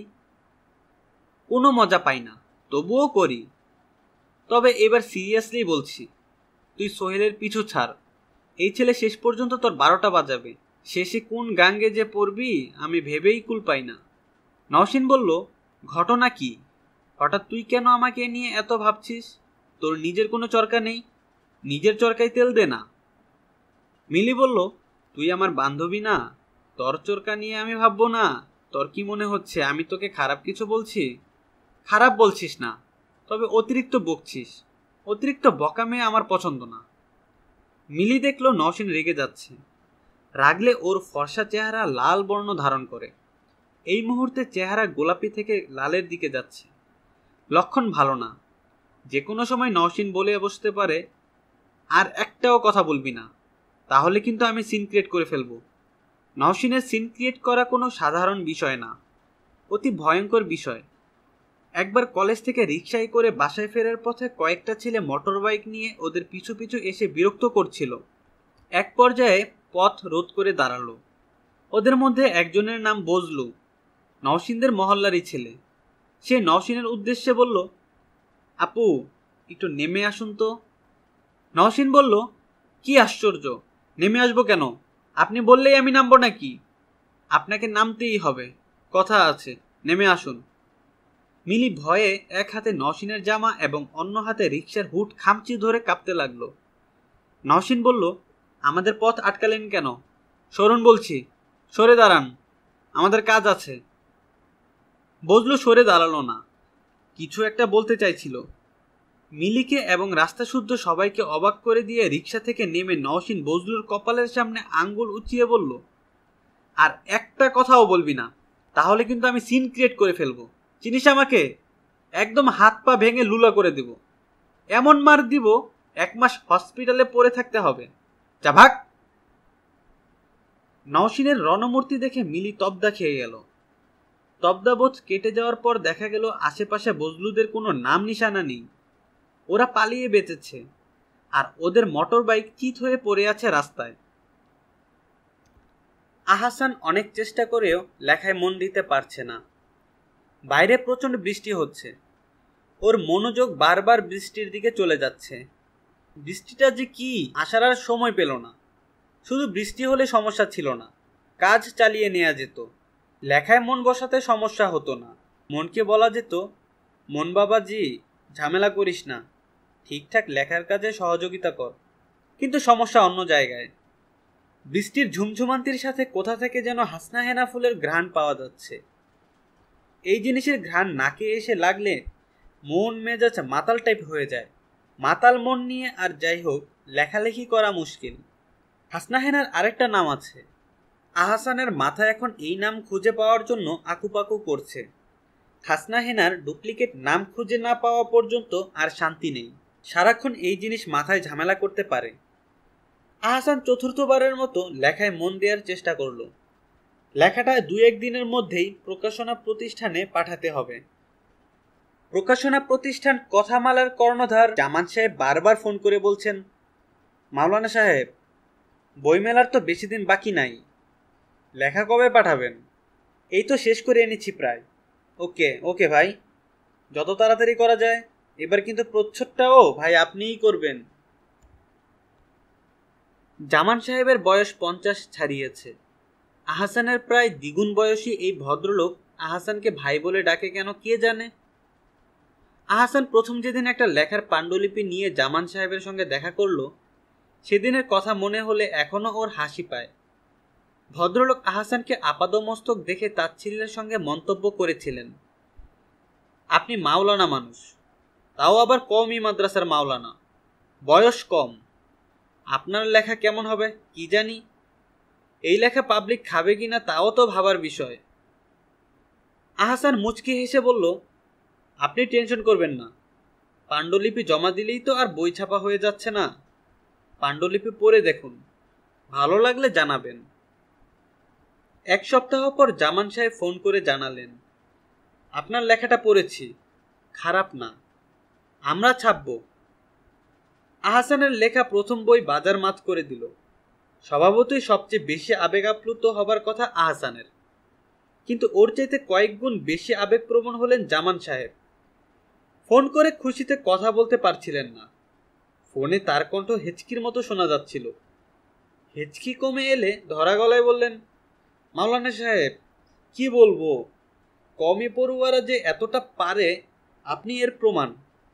কোনো মজা পাই না, তবুও করি। তবে এবার সিরিয়াসলি বলছি, তুই সোহেলের পিছু ছাড়। এই ছেলে শেষ পর্যন্ত তোর 12টা বাজাবে। শেষে কোন গাঙ্গে যে পড়বি আমি ভেবেই কুল পাই না। নওশীন বলল, ঘটনা কি? হঠাৎ তুই কেন আমাকে নিয়ে এত ভাবছিস? তোর নিজের কোনো চরকা নেই? নিজের চরকায় তেল দে না। মিলি বলল, তুই আমার বান্ধবী না, তোর চরকা নিয়ে আমি ভাববো না? তোর কি মনে হচ্ছে আমি তোকে খারাপ কিছু বলছি? খারাপ বলছিস না, তবে অতিরিক্ত বকছিস। অতিরিক্ত বকা মেয়ে আমার পছন্দ না। মিলি দেখলো নওশীন রেগে যাচ্ছে। রাগলে ওর ফর্সা চেহারা লাল বর্ণ ধারণ করে। এই মুহূর্তে চেহারা গোলাপি থেকে লালের দিকে যাচ্ছে। লক্ষণ ভালো না। যে কোনো সময় নওশীন বলে বসতে পারে, আর একটাও কথা বলবি না, তাহলে কিন্তু আমি সিন ক্রিয়েট করে ফেলবো। নওশীনের সিন ক্রিয়েট করা কোনো সাধারণ বিষয় না, অতি ভয়ঙ্কর বিষয়। একবার কলেজ থেকে রিকশায় করে বাসায় ফেরার পথে কয়েকটা ছেলে মোটর বাইক নিয়ে ওদের পিছু পিছু এসে বিরক্ত করছিল। এক পর্যায়ে পথ রোধ করে দাঁড়ালো। ওদের মধ্যে একজনের নাম বজলু, নওশিনদের মহল্লারই ছেলে। সে নওশিনের উদ্দেশ্যে বলল, আপু একটু নেমে আসুন তো। নওশিন বলল, কি আশ্চর্য, নেমে আসবো কেন? আপনি বললেই আমি নামবো নাকি? আপনাকে নামতেই হবে, কথা আছে, নেমে আসুন। মিলি ভয়ে এক হাতে নওশিনের জামা এবং অন্য হাতে রিকশার হুড খামচি ধরে কাঁপতে লাগলো। নওশিন বলল, আমাদের পথ আটকালেন কেন? সরুন বলছি, সরে দাঁড়ান, আমাদের কাজ আছে। বজলু সরে দাঁড়ালো না, কিছু একটা বলতে চাইছিল। মিলিকে এবং রাস্তা শুদ্ধ সবাইকে অবাক করে দিয়ে রিকশা থেকে নেমে নওশিন বজলুর কপালের সামনে আঙ্গুল উঁচিয়ে বলল, আর একটা কথাও বলবি না, তাহলে কিন্তু আমি সিন ক্রিয়েট করে ফেলবো। চিনিস আমাকে? একদম হাত পা ভেঙে লুলা করে দেব, এমন মার দিব 1 মাস হসপিটালে পড়ে থাকতে হবে। যা ভাগ। নওশিনের রণমূর্তি দেখে মিলি তবদা খেয়ে গেল। তবদাবোধ কেটে যাওয়ার পর দেখা গেল আশেপাশে বজলুদের কোনো নাম নিশানা নেই। ওরা পালিয়ে বেঁচেছে, আর ওদের মোটর বাইক চিত হয়ে পড়ে আছে রাস্তায়। আহাসান অনেক চেষ্টা করেও লেখায় মন দিতে পারছে না। বাইরে প্রচণ্ড বৃষ্টি হচ্ছে, ওর মনোযোগ বারবার বৃষ্টির দিকে চলে যাচ্ছে। বৃষ্টিটা যে কি, আসার আর সময় পেল না। শুধু বৃষ্টি হলে সমস্যা ছিল না, কাজ চালিয়ে নেওয়া যেত। লেখায় মন বসাতে সমস্যা হতো না। মনকে বলা যেত, মন বাবাজি ঝামেলা করিস না, ঠিকঠাক লেখার কাজে সহযোগিতা কর। কিন্তু সমস্যা অন্য জায়গায়। বৃষ্টির ঝুমঝুমান্তির সাথে কোথা থেকে যেন হাসনা হেনা ফুলের ঘ্রাণ পাওয়া যাচ্ছে। এই জিনিসের ঘ্রাণ নাকে এসে লাগলে মন মেজাজ মাতাল টাইপ হয়ে যায়। মাতাল মন নিয়ে আর যাই হোক লেখালেখি করা মুশকিল। হাসনা হেনার আরেকটা নাম আছে। আহাসানের মাথা এখন এই নাম খুঁজে পাওয়ার জন্য আকুপাকু করছে। হাসনা হেনার ডুপ্লিকেট নাম খুঁজে না পাওয়া পর্যন্ত আর শান্তি নেই। সারাক্ষণ এই জিনিস মাথায় ঝামেলা করতে পারে। আহাসান চতুর্থবারের মতো লেখায় মন দেওয়ার চেষ্টা করল। লেখাটা 2-1 দিনের মধ্যেই প্রকাশনা প্রতিষ্ঠানে পাঠাতে হবে। প্রকাশনা প্রতিষ্ঠান কথামালার কর্ণধার জামান সাহেব বারবার ফোন করে বলছেন, মাওলানা সাহেব, বইমেলার তো বেশি দিন বাকি নাই, লেখা কবে পাঠাবেন? এই তো শেষ করে এনেছি প্রায়। ওকে ওকে ভাই, যত তাড়াতাড়ি করা যায়। এবার কিন্তু প্রচ্ছদটাও ভাই আপনিই করবেন। জামান সাহেবের বয়স 50 ছাড়িয়েছে। আহাসানের প্রায় দ্বিগুণ বয়সী এই ভদ্রলোক আহাসানকে ভাই বলে ডাকে কেন কে জানে। আহাসান প্রথম যেদিন একটা লেখার পাণ্ডুলিপি নিয়ে জামান সাহেবের সঙ্গে দেখা করল, সেদিনের কথা মনে হলে এখনো ওর হাসি পায়। ভদ্রলোক আহাসানকে আপাদমস্তক দেখে তাচ্ছিল্যের সঙ্গে মন্তব্য করেছিলেন, আপনি মাওলানা মানুষ, তাও আবার কমই মাদ্রাসার মাওলানা, বয়স কম, আপনার লেখা কেমন হবে কি জানি, এই লেখা পাবলিক খাবে কিনা তাও তো ভাবার বিষয়। আহাসান মুচকি হেসে বলল, আপনি টেনশন করবেন না, পাণ্ডুলিপি জমা দিলেই তো আর বই ছাপা হয়ে যাচ্ছে না। পাণ্ডুলিপি পড়ে দেখুন, ভালো লাগলে জানাবেন। 1 সপ্তাহ পর জামান সাহেব ফোন করে জানালেন, আপনার লেখাটা পড়েছি, খারাপ না, আমরা ছাপব। আহাসানের লেখা প্রথম বই বাজার মাত করে দিল। স্বভাবতই সবচেয়ে বেশি আবেগ আপ্লুত হবার কথা আহাসানের, কিন্তু ওর চাইতে কয়েক গুণ বেশি আবেগপ্রবণ হলেন জামান সাহেব। ফোন করে খুশিতে কথা বলতে পারছিলেন না। ফোনে তার কণ্ঠ হেঁচকির মতো শোনা যাচ্ছিল। হেঁচকি কমে এলে ধরা গলায় বললেন, মাওলানা সাহেব, কি বলবো, কমই পড়ুয়ারা যে এতটা পারে আপনি এর প্রমাণ।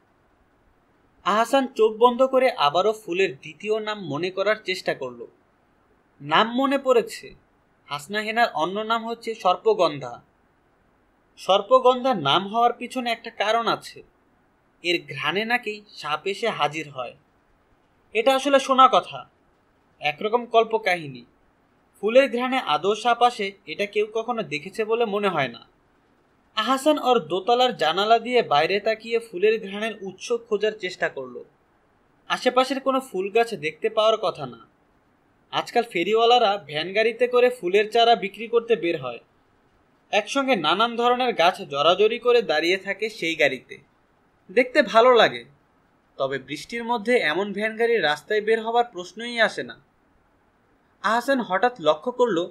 আহাসান চোখ বন্ধ করে আবারও ফুলের দ্বিতীয় নাম মনে করার চেষ্টা করল। নাম মনে পড়েছে, হাসনা হেনার অন্য নাম হচ্ছে সর্পগন্ধা। সর্পগন্ধার নাম হওয়ার পিছনে একটা কারণ আছে, এর ঘ্রাণে নাকি সাপ এসে হাজির হয়। এটা আসলে শোনা কথা, একরকম কল্পকাহিনী। ফুলের ঘ্রাণে আদৌ সাপ আসে এটা কেউ কখনো দেখেছে বলে মনে হয় না। আহাসান ওর দোতলার জানালা দিয়ে বাইরে তাকিয়ে ফুলের ঘ্রাণের উৎস খোঁজার চেষ্টা করল। আশেপাশের কোনো ফুল গাছ দেখতে পাওয়ার কথা না। আজকাল ফেরিওয়ালারা ভ্যান গাড়িতে করে ফুলের চারা বিক্রি করতে বের হয়। একসঙ্গে নানান ধরনের গাছ জড়াজড়ি করে দাঁড়িয়ে থাকে সেই গাড়িতে, দেখতে ভালো লাগে। তবে বৃষ্টির মধ্যে এমন ভ্যান গাড়ি রাস্তায় বের হবার প্রশ্নই আসে না। আহাসান হঠাৎ লক্ষ্য করল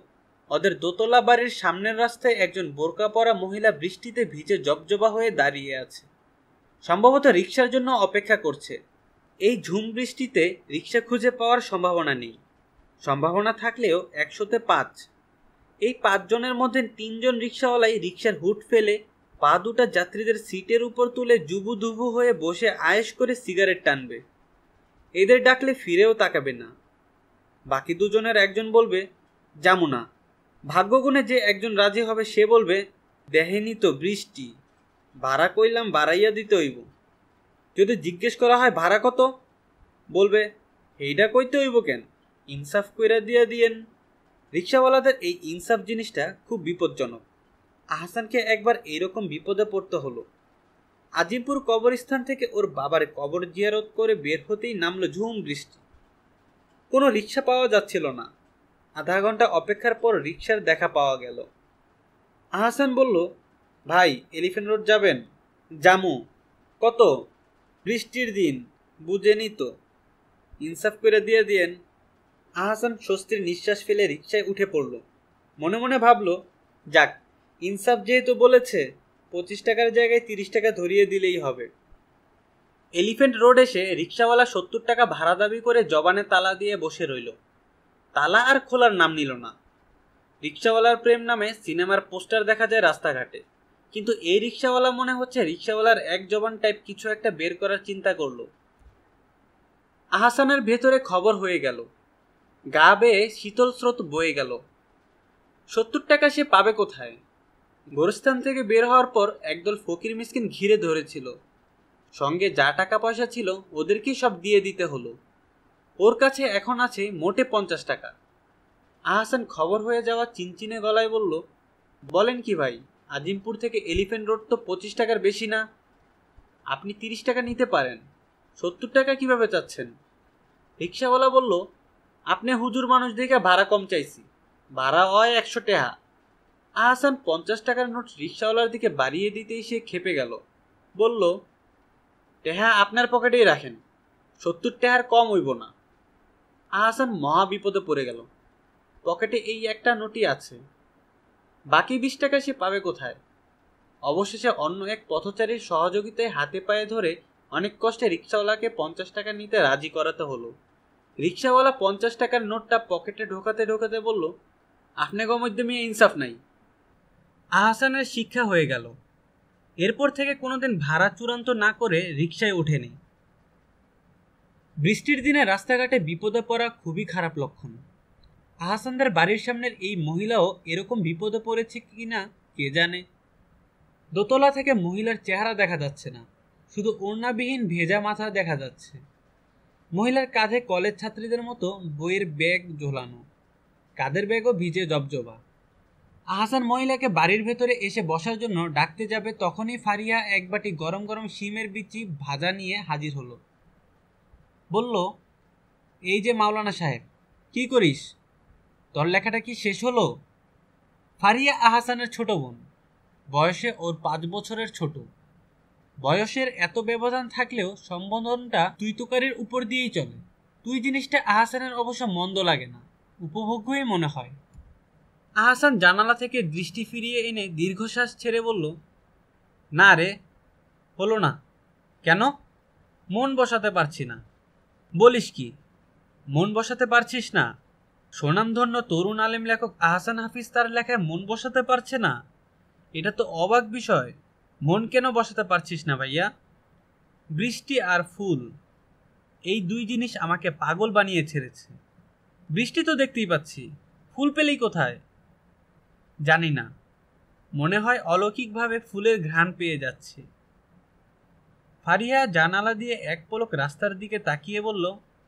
ওদের দোতলা বাড়ির সামনের রাস্তায় একজন বোরকা পরা মহিলা বৃষ্টিতে ভিজে জবজবা হয়ে দাঁড়িয়ে আছে। সম্ভবত রিকশার জন্য অপেক্ষা করছে। এই ঝুম বৃষ্টিতে রিকশা খুঁজে পাওয়ার সম্ভাবনা নেই। সম্ভাবনা থাকলেও 100-তে 5। এই 5 জনের মধ্যে 3 জন রিকশাওয়ালাই রিকশার হুড ফেলে পা দুটা যাত্রীদের সিটের উপর তুলে জুবুধুবু হয়ে বসে আয়েশ করে সিগারেট টানবে। এদের ডাকলে ফিরেও তাকাবে না। বাকি 2 জনের একজন বলবে জামুনা। ভাগ্যগুণে যে একজন রাজি হবে সে বলবে দেহেনি তো বৃষ্টি, ভাড়া কইলাম বাড়াইয়া দিতে হইব। যদি জিজ্ঞেস করা হয় ভাড়া কত, বলবে এইটা কইতে হইব কেন, ইনসাফ কইরা দিয়া দিয়েন। রিকশাওয়ালাদের এই ইনসাফ জিনিসটা খুব বিপজ্জনক। আহসানকে একবার এইরকম বিপদে পড়তে হলো। আজিমপুর কবরস্থান থেকে ওর বাবার কবর জিয়ারত করে বের হতেই নামলো ঝুম বৃষ্টি। কোনো রিকশা পাওয়া যাচ্ছিল না। আধা ঘন্টা অপেক্ষার পর রিকশার দেখা পাওয়া গেল। আহসান বলল, ভাই এলিফ্যান্ট রোড যাবেন? জামু। কত? বৃষ্টির দিন, বুঝেনি তো, ইনসাফ করে দিয়ে দিয়েন। আহসান স্বস্তির নিঃশ্বাস ফেলে রিকশায় উঠে পড়ল। মনে মনে ভাবল, যাক, ইনসাফ যেহেতু বলেছে 25 টাকার জায়গায় 30 টাকা ধরিয়ে দিলেই হবে। এলিফ্যান্ট রোড এসে রিকশাওয়ালা 70 টাকা ভাড়া দাবি করে জবানে তালা দিয়ে বসে রইল। তালা আর খোলার নাম নিল না। রিকশাওয়ালার প্রেম নামে সিনেমার পোস্টার দেখা যায় রাস্তাঘাটে, কিন্তু এই রিকশাওয়ালা মনে হচ্ছে রিকশাওয়ালার এক জবান টাইপ কিছু একটা বের করার চিন্তা করলো। আহসানের ভেতরে খবর হয়ে গেল, গা বেয়ে শীতল স্রোত বয়ে গেল। 70 টাকা সে পাবে কোথায়? গোরস্থান থেকে বের হওয়ার পর একদল ফকির মিসকিন ঘিরে ধরেছিল। সঙ্গে যা টাকা পয়সা ছিল ওদেরকেই সব দিয়ে দিতে হলো। ওর কাছে এখন আছে মোটে 50 টাকা। আহসান খবর হয়ে যাওয়া চিনচিনে গলায় বলল, বলেন কি ভাই, আজিমপুর থেকে এলিফ্যান্ট রোড তো 25 টাকার বেশি না। আপনি 30 টাকা নিতে পারেন, 70 টাকা কিভাবে চাচ্ছেন? রিকশাওয়ালা বলল, আপনি হুজুর মানুষ দেখে ভাড়া কম চাইছি, ভাড়া হয় 100 টাকা। আহসান 50 টাকার নোট রিকশাওয়ালার দিকে বাড়িয়ে দিতেই সে খেপে গেল। বলল, টেহা আপনার পকেটেই রাখেন, 70 টাকার কম হইব না। আহসান মহা বিপদে পড়ে গেল। পকেটে এই একটা নোটই আছে, বাকি 20 টাকা সে পাবে কোথায়? অবশেষে অন্য এক পথচারীর সহযোগিতায় হাতে পায়ে ধরে অনেক কষ্টে রিকশাওয়ালাকে 50 টাকা নিতে রাজি করাতে হলো। রিকশাওয়ালা 50 টাকার নোটটা পকেটে ঢোকাতে ঢোকাতে বলল, আপনাকে মধ্যে মেয়ে ইনসাফ নাই। আহসানের শিক্ষা হয়ে গেল। এরপর থেকে কোনোদিন ভাড়া চূড়ান্ত না করে রিকশায় ওঠেনি। বৃষ্টির দিনে রাস্তাঘাটে বিপদে পড়া খুবই খারাপ লক্ষণ। আহসানদের বাড়ির সামনের এই মহিলাও এরকম বিপদে পড়েছে কিনা কে জানে। দোতলা থেকে মহিলার চেহারা দেখা যাচ্ছে না, শুধু ওড়নাবিহীন ভেজা মাথা দেখা যাচ্ছে। মহিলার কাঁধে কলেজ ছাত্রীদের মতো বইয়ের ব্যাগ ঝোলানো, কাঁধের ব্যাগও ভিজে জবজবা। আহসান মহিলাকে বাড়ির ভেতরে এসে বসার জন্য ডাকতে যাবে তখনই ফারিয়া এক বাটি গরম গরম শিমের বিচি ভাজা নিয়ে হাজির হলো। বলল, এই যে মাওলানা সাহেব, কি করিস? তোর লেখাটা কি শেষ হলো? ফারিয়া আহসানের ছোট বোন, বয়সে ওর 5 বছরের ছোট। বয়সের এত ব্যবধান থাকলেও সম্বোধনটা তুই তোকারির উপর দিয়েই চলে। তুই জিনিসটা আহসানের অবশ্য মন্দ লাগে না, উপভোগ্যই মনে হয়। আহসান জানালা থেকে দৃষ্টি ফিরিয়ে এনে দীর্ঘশ্বাস ছেড়ে বলল, না রে, হলো না। কেন? মন বসাতে পারছি না। বলিস কি, মন বসাতে পারছিস না? স্বনামধন্য তরুণ আলেম লেখক আহসান হাফিজ তার লেখায় মন বসাতে পারছে না? এটা তো অবাক বিষয়। মন কেন বসাতে পারছিস না ভাইয়া? বৃষ্টি আর ফুল, এই 2 জিনিস আমাকে পাগল বানিয়ে ছেড়েছে। বৃষ্টি তো দেখতেই পাচ্ছি, ফুল পেলেই কোথায়? জানি না, মনে হয় অলৌকিকভাবে ফুলের ঘ্রাণ পেয়ে যাচ্ছে। ফারিয়া জানালা দিয়ে এক পলক রাস্তার দিকে তাকিয়ে বলল,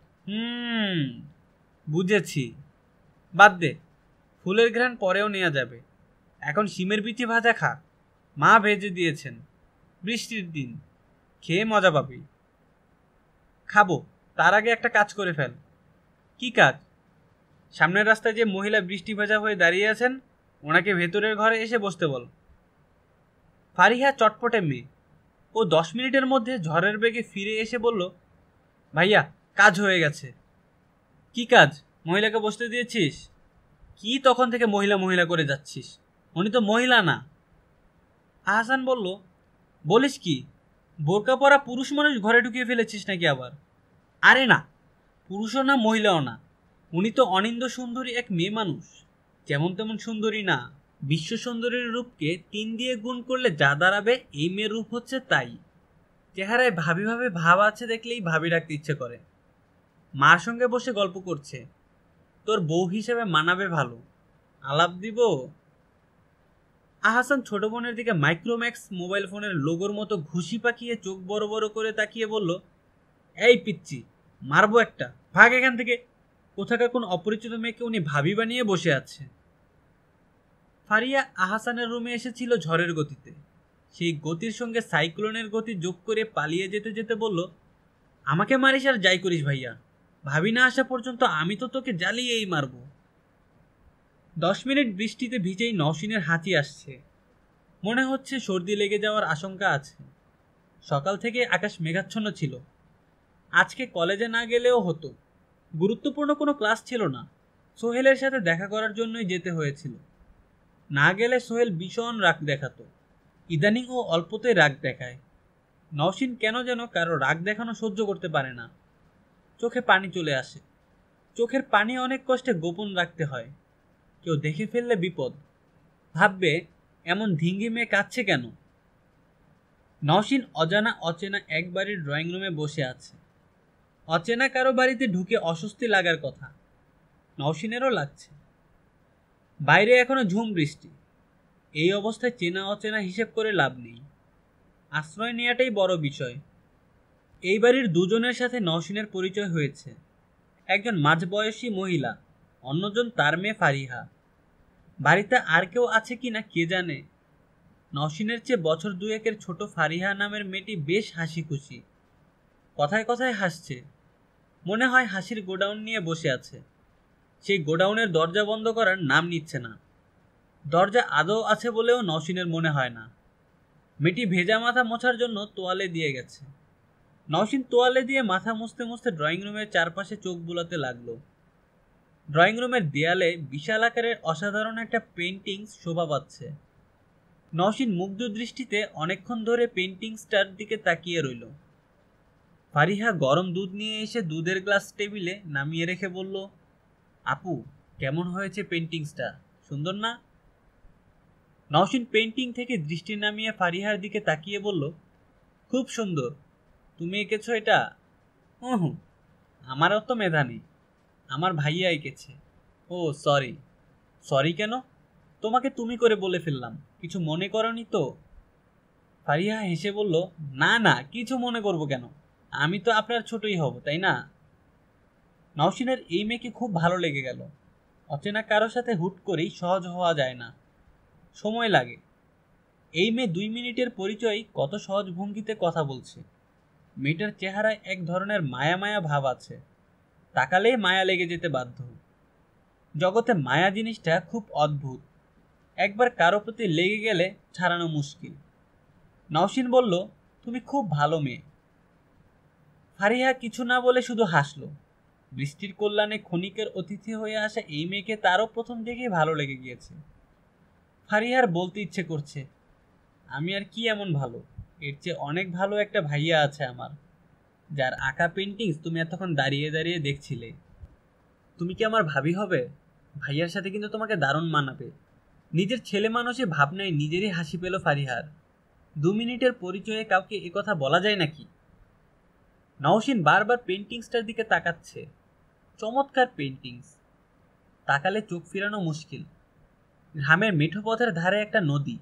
বুঝেছি, বাদ দে, ফুলের ঘ্রাণ পরেও নেওয়া যাবে। এখন শিমের বিচি ভাজা খা, মা ভেজে দিয়েছেন। বৃষ্টির দিন, খেয়ে মজা পাবি। খাবো, তার আগে একটা কাজ করে ফেল। কি কাজ? সামনের রাস্তায় যে মহিলা বৃষ্টি ভেজা হয়ে দাঁড়িয়ে আছেন, ওনাকে ভেতরের ঘরে এসে বসতে বল। ফারিহা চটপটে মেয়ে, ও 10 মিনিটের মধ্যে ঝড়ের বেগে ফিরে এসে বলল, ভাইয়া কাজ হয়ে গেছে। কি কাজ? মহিলাকে বসতে দিয়েছিস? কি তখন থেকে মহিলা মহিলা করে যাচ্ছিস? উনি তো মহিলা না। আহসান বলল, বলিস কি, বোরকা পরা পুরুষ মানুষ ঘরে ঢুকিয়ে ফেলেছিস নাকি আবার? আরে না, পুরুষও না মহিলাও না, উনি তো অনিন্দ্য সুন্দরী এক মেয়ে মানুষ। যেমন তেমন সুন্দরী না, বিশ্ব সুন্দরীর রূপকে 3 দিয়ে গুণ করলে যা দাঁড়াবে এই মেয়ের রূপ হচ্ছে তাই। চেহারায় ভাবি ভাবে ভাব আছে দেখলেই ভাবি রাখতে ইচ্ছে করে। মার সঙ্গে বসে গল্প করছে, তোর বউ হিসেবে মানাবে ভালো, আলাপ দিব। আহসান ছোট বোনের দিকে মাইক্রোম্যাক্স মোবাইল ফোনের লোগোর মতো ঘুষি পাকিয়ে চোখ বড় বড় করে তাকিয়ে বলল, এই পিচ্চি, মারবো একটা, ভাগ এখান থেকে। কোথাকার কোন অপরিচিত মেয়েকে উনি ভাবি বানিয়ে বসে আছে। ফারিয়া আহসানের রুমে এসেছিল ঝড়ের গতিতে। সেই গতির সঙ্গে সাইক্লোনের গতি যোগ করে পালিয়ে যেতে যেতে বলল, আমাকে মারিস আর যাই করিস ভাইয়া, ভাবি না আসা পর্যন্ত আমি তো তোকে জ্বালিয়েই মারব। 10 মিনিট বৃষ্টিতে ভিজেই নওশিনের হাঁচি আসছে। মনে হচ্ছে সর্দি লেগে যাওয়ার আশঙ্কা আছে। সকাল থেকে আকাশ মেঘাচ্ছন্ন ছিল। আজকে কলেজে না গেলেও হতো, গুরুত্বপূর্ণ কোনো ক্লাস ছিল না। সোহেলের সাথে দেখা করার জন্যই যেতে হয়েছিল। না গেলে সোহেল ভীষণ রাগ দেখাতো। ইদানিং ও অল্পতেই রাগ দেখায়। নওশিন কেন যেন কারো রাগ দেখানো সহ্য করতে পারে না। চোখে পানি চলে আসে। চোখের পানি অনেক কষ্টে গোপন রাখতে হয়, কেউ দেখে ফেললে বিপদ। ভাববে এমন ধিঙ্গি মেয়ে কাঁদছে কেন। নওশিন অজানা অচেনা এক বাড়ির ড্রয়িং রুমে বসে আছে। অচেনা কারো বাড়িতে ঢুকে অস্বস্তি লাগার কথা, নওশিনেরও লাগছে। বাইরে এখনো ঝুম বৃষ্টি। এই অবস্থায় চেনা অচেনা হিসেব করে লাভ নেই, আশ্রয় নেওয়াটাই বড় বিষয়। এই বাড়ির দুজনের সাথে নওশিনের পরিচয় হয়েছে। একজন মাঝবয়সী মহিলা, অন্যজন তার মেয়ে ফারিহা। বাড়িতে আর কেউ আছে কিনা কে জানে। নওশিনের চেয়ে বছর দুয়েকের ছোট ফারিহা নামের মেয়েটি বেশ হাসি খুশি, কথায় কথায় হাসছে। মনে হয় হাসির গোডাউন নিয়ে বসে আছে। সেই গোডাউনের দরজা বন্ধ করার নাম নিচ্ছে না। দরজা আদৌ আছে বলেও নওশিনের মনে হয় না। মেয়েটি ভেজা মাথা মোছার জন্য তোয়ালে দিয়ে গেছে। নওশিন তোয়ালে দিয়ে মাথা মুছতে মুছতে ড্রয়িং রুমের চারপাশে চোখ বুলাতে লাগলো। ড্রয়িং রুমের দেয়ালে বিশাল আকারের অসাধারণ একটা পেন্টিং শোভা পাচ্ছে। নওশিন মুগ্ধ দৃষ্টিতে অনেকক্ষণ ধরে পেন্টিংসটার দিকে তাকিয়ে রইল। ফারিহা গরম দুধ নিয়ে এসে দুধের গ্লাস টেবিলে নামিয়ে রেখে বলল, আপু, কেমন হয়েছে পেন্টিংসটা, সুন্দর না? নওশিন পেন্টিং থেকে দৃষ্টি নামিয়ে ফারিহার দিকে তাকিয়ে বলল, খুব সুন্দর, তুমি এঁকেছ এটা? হুম, আমারও তো মেধা নেই, আমার ভাইয়া এঁকেছে। ও সরি। সরি কেন? তোমাকে তুমি করে বলে ফেললাম, কিছু মনে করনি তো? ফারিহা হেসে বলল, না না, কিছু মনে করব কেন, আমি তো আপনার ছোটই হব, তাই না? নওশিনের এই মেয়েকে খুব ভালো লেগে গেল। অচেনা কারো সাথে হুট করেই সহজ হওয়া যায় না, সময় লাগে। এই মেয়ে 2 মিনিটের পরিচয় কত সহজ ভঙ্গিতে কথা বলছে। মেয়েটার চেহারায় এক ধরনের মায়া মায়া ভাব আছে, তাকালেই মায়া লেগে যেতে বাধ্য। জগতে মায়া জিনিসটা খুব অদ্ভুত, একবার কারো প্রতি লেগে গেলে ছাড়ানো মুশকিল। নওশিন বলল, তুমি খুব ভালো মেয়ে। ফারিহা কিছু না বলে শুধু হাসলো। বৃষ্টির কল্যাণে ক্ষণিকের অতিথি হয়ে আসা এই মেয়েকে তারও প্রথম দেখেই ভালো লেগে গিয়েছে। ফারিহার বলতে ইচ্ছে করছে, আমি আর কি এমন ভালো, এর চেয়ে অনেক ভালো একটা ভাইয়া আছে আমার, যার আঁকা পেন্টিংস তুমি এতক্ষণ দাঁড়িয়ে দাঁড়িয়ে দেখছিলে। তুমি কি আমার ভাবি হবে? ভাইয়ার সাথে কিন্তু তোমাকে দারুণ মানাবে। নিজের ছেলে মানুষে ভাবনায় নিজেরই হাসি পেল ফারিহার। 2 মিনিটের পরিচয়ে কাউকে একথা বলা যায় নাকি? নওশিন বারবার পেন্টিংসটার দিকে তাকাচ্ছে। চমৎকার পেন্টিংস, তাকালে চোখ ফিরানো মুশকিল। গ্রামের মেঠো পথের ধারে একটা নদী,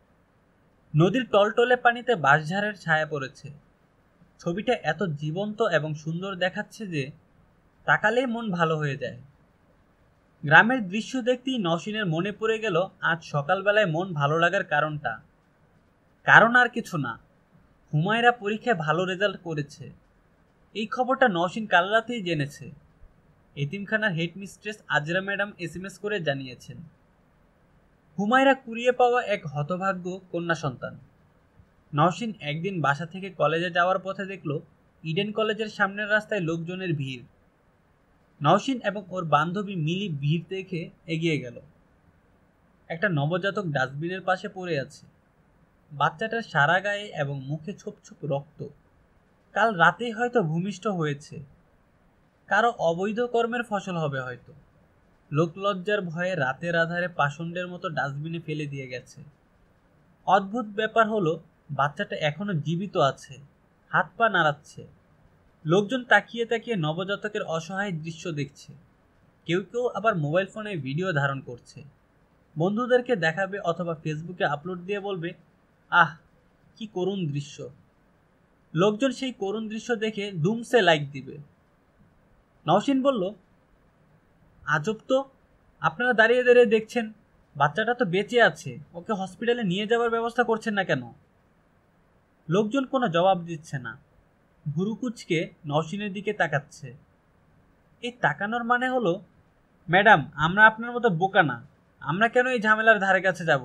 নদীর টলটলে পানিতে বাঁশঝাড়ের ছায়া পড়েছে। ছবিটা এত জীবন্ত এবং সুন্দর দেখাচ্ছে যে তাকালেই মন ভালো হয়ে যায়। গ্রামের দৃশ্য দেখতেই নওশিনের মনে পড়ে গেল আজ সকালবেলায় মন ভালো লাগার কারণটা। কারণ আর কিছু না, হুমায়রা পরীক্ষায় ভালো রেজাল্ট করেছে। এই খবরটা নওশিন কাল রাতেই জেনেছে। এতিমখানার হেডমিস্ট্রেস আজরা ম্যাডাম SMS করে জানিয়েছেন। হুমায়রা কুড়িয়ে পাওয়া এক হতভাগ্য কন্যা সন্তান। নওশিন একদিন বাসা থেকে কলেজে যাওয়ার পথে দেখল ইডেন কলেজের সামনের রাস্তায় লোকজনের ভিড়। নওশিন এবং ওর বান্ধবী মিলি ভিড় দেখে এগিয়ে গেল। একটা নবজাতক ডাস্টবিনের পাশে পড়ে আছে। বাচ্চাটার সারা গায়ে এবং মুখে ছোপ ছোপ রক্ত। কাল রাতেই হয়তো ভূমিষ্ঠ হয়েছে। কারো অবৈধ কর্মের ফসল হবে হয়তো। লোকলজ্জার ভয়ে রাতের আধারে পাষণ্ডের মতো ডাস্টবিনে ফেলে দিয়ে গেছে। অদ্ভুত ব্যাপার হলো, বাচ্চাটা এখনো জীবিত আছে, হাত পা নাড়াচ্ছে। লোকজন তাকিয়ে তাকিয়ে নবজাতকের অসহায় দৃশ্য দেখছে। কেউ কেউ আবার মোবাইল ফোনে ভিডিও ধারণ করছে, বন্ধুদেরকে দেখাবে অথবা ফেসবুকে আপলোড দিয়ে বলবে, আহ কি করুণ দৃশ্য। লোকজন সেই করুণ দৃশ্য দেখে দুমসে লাইক দিবে। নওশিন বলল, আজব তো, আপনারা দাঁড়িয়ে দাঁড়িয়ে দেখছেন, বাচ্চাটা তো বেঁচে আছে, ওকে হসপিটালে নিয়ে যাওয়ার ব্যবস্থা করছেন না কেন? লোকজন কোনো জবাব দিচ্ছে না, ভুরু কুঁচকে নওশিনের দিকে তাকাচ্ছে। এই তাকানোর মানে হলো, ম্যাডাম আমরা আপনার মতো বোকা না, আমরা কেন এই ঝামেলার ধারে কাছে যাব?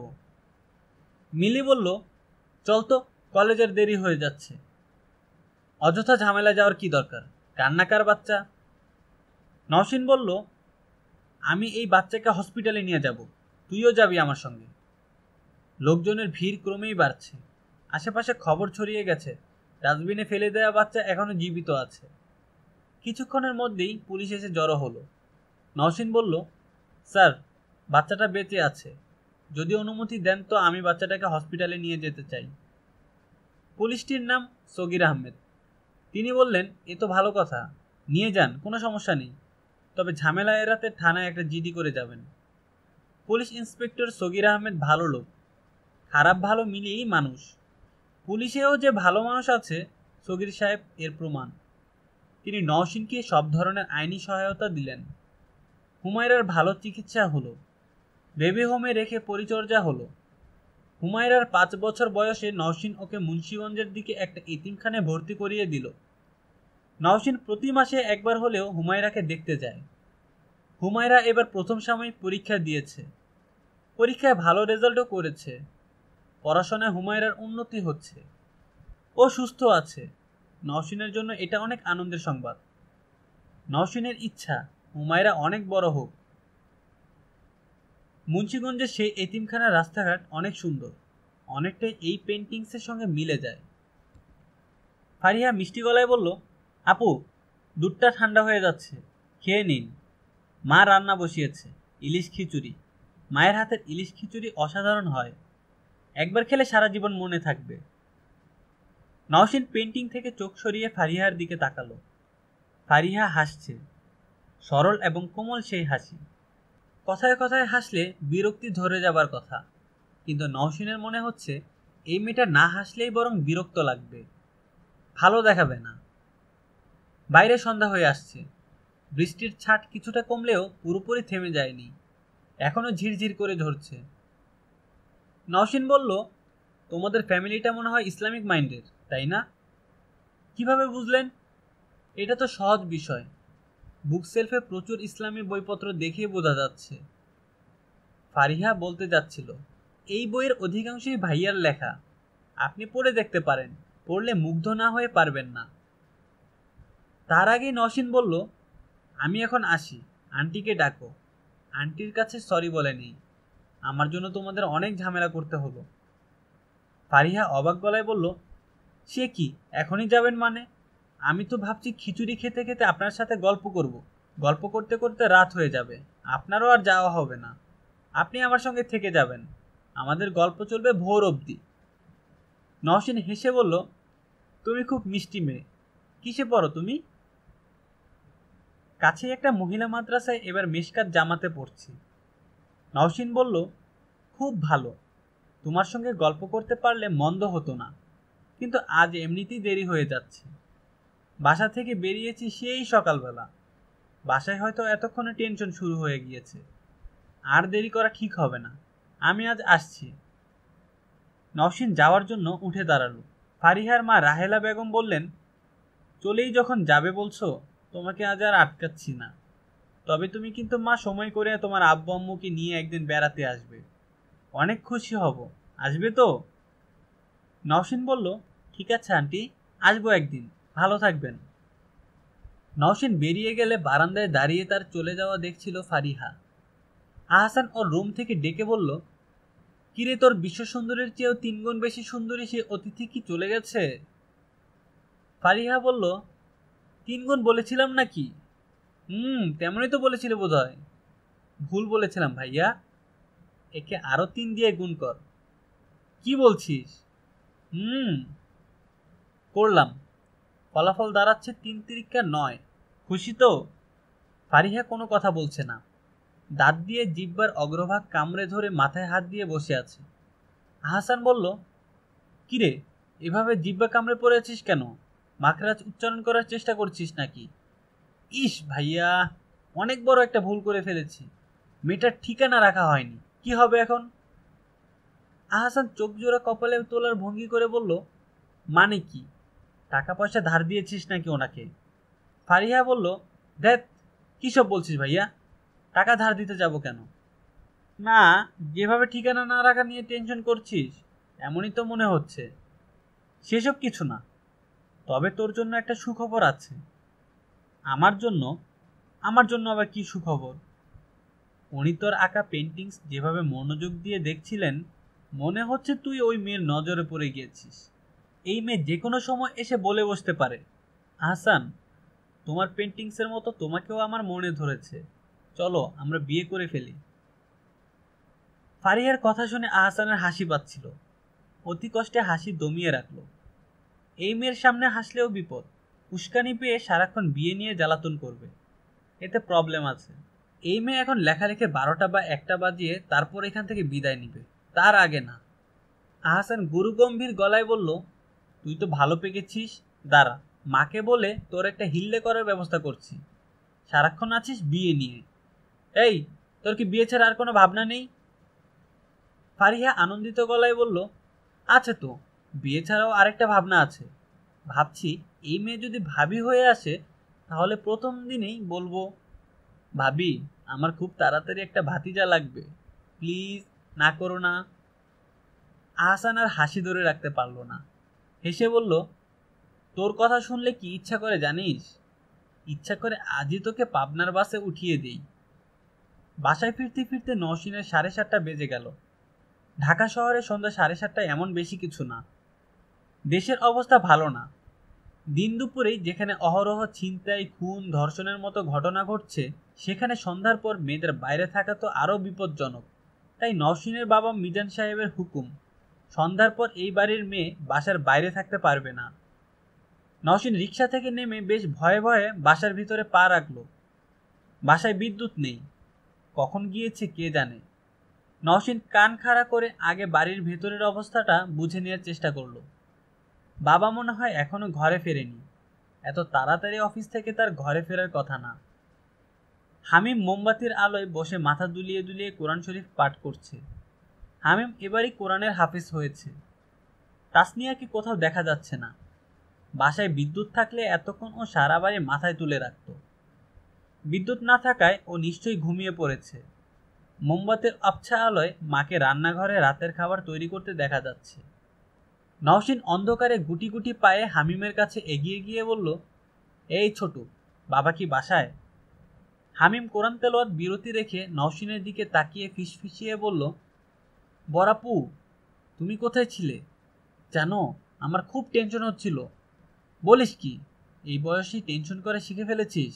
মিলি বলল, চল তো, কলেজের দেরি হয়ে যাচ্ছে। অযথা ঝামেলা যাওয়ার কি দরকার, কান্নাকার বাচ্চা। নওশিন বলল, আমি এই বাচ্চাকে হসপিটালে নিয়ে যাব, তুইও যাবি আমার সঙ্গে। লোকজনের ভিড় ক্রমেই বাড়ছে। আশেপাশে খবর ছড়িয়ে গেছে ডাস্টবিনে ফেলে দেওয়া বাচ্চা এখনো জীবিত আছে। কিছুক্ষণের মধ্যেই পুলিশ এসে জড়ো হলো। নওশিন বলল, স্যার বাচ্চাটা বেঁচে আছে, যদি অনুমতি দেন তো আমি বাচ্চাটাকে হসপিটালে নিয়ে যেতে চাই। পুলিশটির নাম সগির আহমেদ। তিনি বললেন, এ তো ভালো কথা, নিয়ে যান, কোনো সমস্যা নেই, তবে ঝামেলা এড়াতে থানায় একটা জিডি করে যাবেন। পুলিশ ইন্সপেক্টর সগির আহমেদ ভালো লোক, খারাপ ভালো মিলিয়েই মানুষ। পুলিশেও যে ভালো মানুষ আছে, সগির সাহেব এর প্রমাণ। তিনি নওশিনকে সব ধরনের আইনি সহায়তা দিলেন। হুমায়রার ভালো চিকিৎসা হলো, বেবি হোমে রেখে পরিচর্যা হলো। হুমায়রার 5 বছর বয়সে নওশিন ওকে মুন্সিগঞ্জের দিকে একটা এতিমখানায় ভর্তি করিয়ে দিল। নওশিন প্রতি মাসে একবার হলেও হুমায়রাকে দেখতে যায়। হুমায়রা এবার প্রথম সাময়িক পরীক্ষা দিয়েছে, পরীক্ষায় ভালো রেজাল্টও করেছে। পড়াশোনায় হুমায়রার উন্নতি হচ্ছে, ও সুস্থ আছে। নওশিনের জন্য এটা অনেক আনন্দের সংবাদ। নওশিনের ইচ্ছা হুমায়রা অনেক বড় হোক। মুন্সিগঞ্জের সেই এতিমখানার রাস্তাঘাট অনেক সুন্দর, অনেকটাই এই পেন্টিংসের সঙ্গে মিলে যায়। ফারিহা মিষ্টি গলায় বলল, আপু দুধটা ঠান্ডা হয়ে যাচ্ছে, খেয়ে নিন। মা রান্না বসিয়েছে, ইলিশ খিচুড়ি। মায়ের হাতের ইলিশ খিচুড়ি অসাধারণ হয়, একবার খেলে সারা জীবন মনে থাকবে। নওশিন পেন্টিং থেকে চোখ সরিয়ে ফারিহার দিকে তাকালো। ফারিহা হাসছে, সরল এবং কোমল সেই হাসি। কথায় কথায় হাসলে বিরক্তি ধরে যাবার কথা, কিন্তু নওশিনের মনে হচ্ছে এই মেয়েটা না হাসলেই বরং বিরক্ত লাগবে, ভালো দেখাবে না। বাইরে সন্ধ্যা হয়ে আসছে, বৃষ্টির ছাট কিছুটা কমলেও পুরোপুরি থেমে যায়নি, এখনো ঝিরঝির করে ঝরছে। নওশিন বলল, তোমাদের ফ্যামিলিটা মনে হয় ইসলামিক মাইন্ডের, তাই না? কিভাবে বুঝলেন? এটা তো সহজ বিষয়, বুক সেলফে প্রচুর ইসলামী বইপত্র দেখে বোঝা যাচ্ছে। ফারিহা বলতে যাচ্ছিল, এই বইয়ের অধিকাংশই ভাইয়ার লেখা, আপনি পড়ে দেখতে পারেন, পড়লে মুগ্ধ না হয়ে পারবেন না। তার আগেই নওশিন বলল, আমি এখন আসি, আন্টিকে ডাকো, আন্টির কাছে সরি বলে নেই, আমার জন্য তোমাদের অনেক ঝামেলা করতে হলো। ফারিহা অবাক গলায় বলল, সে কি, এখনই যাবেন মানে? আমি তো ভাবছি খিচুড়ি খেতে খেতে আপনার সাথে গল্প করব, গল্প করতে করতে রাত হয়ে যাবে, আপনারও আর যাওয়া হবে না, আপনি আমার সঙ্গে থেকে যাবেন, আমাদের গল্প চলবে ভোর অবধি। নওশিন হেসে বলল, তুমি খুব মিষ্টি মেয়ে, কিসে পড়ো তুমি? কাছে একটা মহিলা মাদ্রাসায় এবার মিশকাত জামাতে পড়ছি। নওশিন বলল, খুব ভালো, তোমার সঙ্গে গল্প করতে পারলে মন্দ হতো না, কিন্তু আজ এমনিতেই দেরি হয়ে যাচ্ছে। বাসা থেকে বেরিয়েছি সেই সকালবেলা, বাসায় হয়তো এতক্ষণে টেনশন শুরু হয়ে গিয়েছে, আর দেরি করা ঠিক হবে না, আমি আজ আসছি। নওশিন যাওয়ার জন্য উঠে দাঁড়ালো। ফারিহার মা রাহেলা বেগম বললেন, চলেই যখন যাবে বলছো, তোমাকে আজ আর আটকাচ্ছি না, তবে তুমি কিন্তু মা সময় করে তোমার আব্বু আম্মুকে নিয়ে একদিন বেড়াতে আসবে, অনেক খুশি হব, আসবে তো? নওশিন বলল, ঠিক আছে আন্টি, আসবো একদিন, ভালো থাকবেন। নওশীন বেরিয়ে গেলে বারান্দায় দাঁড়িয়ে তার চলে যাওয়া দেখছিল ফারিহা। আহসান ওর রুম থেকে ডেকে বলল, কিরে, তোর বিশ্ব সুন্দরীর চেয়েও 3 গুণ বেশি সুন্দরী সে অতিথি কি চলে গেছে? ফারিহা বলল, 3 গুণ বলেছিলাম নাকি? তেমনই তো বলেছিলে বোধহয়। ভুল বলেছিলাম ভাইয়া, একে আরো 3 দিয়ে গুণ কর। কি বলছিস? করলাম, ফলাফল দাঁড়াচ্ছে 3×9। খুশি তো? ফারিহা কোনো কথা বলছে না, দাঁত দিয়ে জিহ্বার অগ্রভাগ কামড়ে ধরে মাথায় হাত দিয়ে বসে আছে। আহসান বলল, কিরে, এভাবে জিহ্বা কামড়ে পড়ে আছিস কেন? মাখরাজ উচ্চারণ করার চেষ্টা করছিস নাকি? ইস ভাইয়া, অনেক বড় একটা ভুল করে ফেলেছি। মেয়েটার ঠিকানা রাখা হয়নি, কি হবে এখন? আহসান চোখ জোড়া কপালে তোলার ভঙ্গি করে বলল, মানে কি? টাকা পয়সা ধার দিয়েছিস নাকি ওনাকে? ফারিহা বলল, দেখ, কি সব বলছিস ভাইয়া? টাকা ধার দিতে যাব কেন? না, যেভাবে ঠিকানা না রাখা নিয়ে টেনশন করছিস এমনই তো মনে হচ্ছে। সেসব কিছু না, তবে তোর জন্য একটা সুখবর আছে। আমার জন্য? আমার জন্য আবার কি সুখবর? উনি তোর আঁকা পেন্টিংস যেভাবে মনোযোগ দিয়ে দেখছিলেন, মনে হচ্ছে তুই ওই মেয়ের নজরে পড়ে গিয়েছিস। এই মেয়ে যে কোনো সময় এসে বলে বসতে পারে, আহসান, তোমার পেন্টিংসের মতো তোমাকেও আমার মনে ধরেছে, চলো আমরা বিয়ে করে ফেলি। ফারিহার কথা শুনে আহসানের হাসি পাচ্ছিল। অতি কষ্টে হাসি দমিয়ে রাখল। এই মেয়ের সামনে হাসলেও বিপদ, উস্কানি পেয়ে সারাক্ষণ বিয়ে নিয়ে জ্বালাতন করবে, এতে প্রবলেম আছে। এই মেয়ে এখন লেখালেখি 12টা বা 1টা বাজিয়ে তারপর এখান থেকে বিদায় নিবে, তার আগে না। আহসান গুরুগম্ভীর গলায় বলল, তুই তো ভালো পেকেছিস, দাঁড়া, মাকে বলে তোর একটা হিল্লে করার ব্যবস্থা করছি। সারাক্ষণ আছিস বিয়ে নিয়ে। এই, তোর কি বিয়ে ছাড়া আর কোনো ভাবনা নেই? ফারিহা আনন্দিত গলায় বলল, আছে তো, বিয়ে ছাড়াও আরেকটা ভাবনা আছে। ভাবছি এই মেয়ে যদি ভাবি হয়ে আসে তাহলে প্রথম দিনেই বলবো, ভাবি, আমার খুব তাড়াতাড়ি একটা ভাতিজা লাগবে, প্লিজ না করো না। আহসান আর হাসি ধরে রাখতে পারল না, হেসে বলল, তোর কথা শুনলে কি ইচ্ছা করে জানিস? ইচ্ছা করে আজই তোকে পাবনার বাসে উঠিয়ে দেই। বাসায় ফিরতে ফিরতে নওশীনের 7:30 বেজে গেল। ঢাকা শহরে সন্ধ্যা 7:30 এমন বেশি কিছু না। দেশের অবস্থা ভালো না। দিন দুপুরেই যেখানে অহরহ ছিনতাই, খুন, ধর্ষণের মতো ঘটনা ঘটছে, সেখানে সন্ধ্যার পর মেয়েদের বাইরে থাকা তো আরও বিপজ্জনক। তাই নওশীনের বাবা মিজান সাহেবের হুকুম, সন্ধ্যার পর এই বাড়ির মেয়ে বাসার বাইরে থাকতে পারবে না। নওশীন রিক্সা থেকে নেমে বেশ ভয়ে ভয়ে বাসার ভিতরে পা রাখল। বাসায় বিদ্যুৎ নেই, কখন গিয়েছে কে জানে। নওশীন কান খাড়া করে আগে বাড়ির ভেতরের অবস্থাটা বুঝে নেওয়ার চেষ্টা করলো। বাবা মনে হয় এখনো ঘরে ফেরেনি, এত তাড়াতাড়ি অফিস থেকে তার ঘরে ফেরার কথা না। হামিম মোমবাতির আলোয় বসে মাথা দুলিয়ে দুলিয়ে কোরআন শরীফ পাঠ করছে। হামিম এবারই কোরআনের হাফিজ হয়েছে। তাসনিয়াকে কোথাও দেখা যাচ্ছে না। বাসায় বিদ্যুৎ থাকলে এতক্ষণ ও সারা বাড়ি মাথায় তুলে রাখত। বিদ্যুৎ না থাকায় ও নিশ্চয়ই ঘুমিয়ে পড়েছে। মোমবাতির আবছা আলোয় মাকে রান্নাঘরে রাতের খাবার তৈরি করতে দেখা যাচ্ছে। নওশীন অন্ধকারে গুটি গুটি পায়ে হামিমের কাছে এগিয়ে গিয়ে বলল, এই ছোটু, বাবা কি বাসায়? হামিম কোরআন তেলাওয়াত বিরতি রেখে নওশীনের দিকে তাকিয়ে ফিসফিসিয়ে বলল, বড়াপু, তুমি কোথায় ছিলে? জানো, আমার খুব টেনশন হচ্ছিল। বলিস কি, এই বয়সেই টেনশন করে শিখে ফেলেছিস?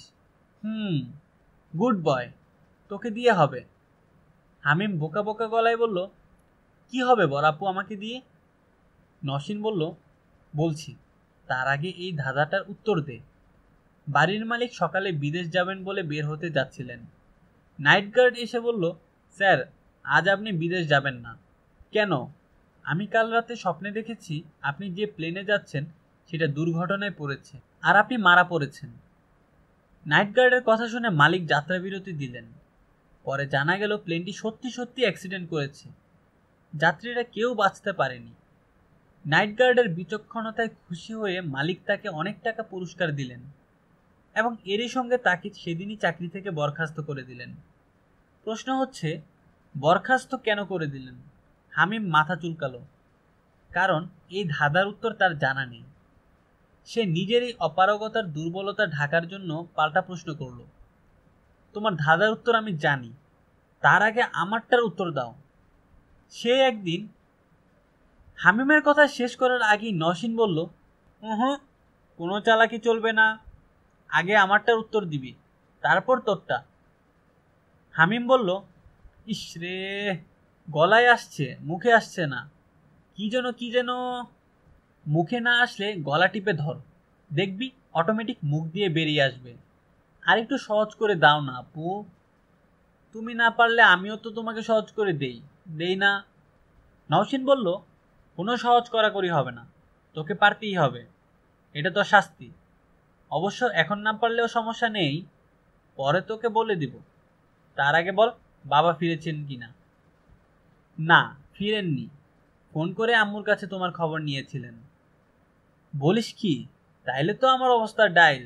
গুড বয়, তোকে দিয়ে হবে। হামিম বোকা বোকা গলায় বলল, কি হবে বড়াপু আমাকে দিয়ে? নওশীন বলল, বলছি, তার আগে এই ধাঁধাটার উত্তর দে। বাড়ির মালিক সকালে বিদেশ যাবেন বলে বের হতে যাচ্ছিলেন। নাইট গার্ড এসে বলল, স্যার, আজ আপনি বিদেশ যাবেন না। কেন? আমি কাল রাতে স্বপ্নে দেখেছি আপনি যে প্লেনে যাচ্ছেন সেটা দুর্ঘটনায় পড়েছে আর আপনি মারা পড়েছেন। নাইট গার্ডের কথা শুনে মালিক যাত্রা বিরতি দিলেন। পরে জানা গেল প্লেনটি সত্যি সত্যি অ্যাক্সিডেন্ট করেছে, যাত্রীরা কেউ বাঁচতে পারেনি। নাইট গার্ডের বিচক্ষণতায় খুশি হয়ে মালিক তাকে অনেক টাকা পুরস্কার দিলেন এবং এরই সঙ্গে তাকে সেদিনই চাকরি থেকে বরখাস্ত করে দিলেন। প্রশ্ন হচ্ছে, বরখাস্ত কেন করে দিলেন? হামিম মাথা চুলকালো, কারণ এই ধাঁধার উত্তর তার জানা নেই। সে নিজেরই অপারগতার দুর্বলতা ঢাকার জন্য পাল্টা প্রশ্ন করল, তোমার ধাঁধার উত্তর আমি জানি, তার আগে আমারটার উত্তর দাও। সে একদিন হামিমের কথা শেষ করার আগেই নসীন বলল, হুঁ, কোনো চালাকি চলবে না, আগে আমারটার উত্তর দিবি, তারপর তোরটা। হামিম বলল, ইস রে, গলায় আসছে, মুখে আসছে না, কি যেন। মুখে না আসলে গলা টিপে ধর, দেখবি অটোমেটিক মুখ দিয়ে বেরিয়ে আসবে। আর একটু সহজ করে দাও না আপু। তুমি না পারলে আমিও তো তোমাকে সহজ করে দেই না। নওশিন বলল, কোনো সহজ করাকরি হবে না, তোকে পারতেই হবে, এটা তো শাস্তি। অবশ্য এখন না পারলেও সমস্যা নেই, পরে তোকে বলে দিব। তার আগে বল, বাবা ফিরেছেন কিনা? না, ফিরেননি। ফোন করে আম্মুর কাছে তোমার খবর নিয়েছিলেন। বলিস কি? তাইলে তো আমার অবস্থা ডাইল।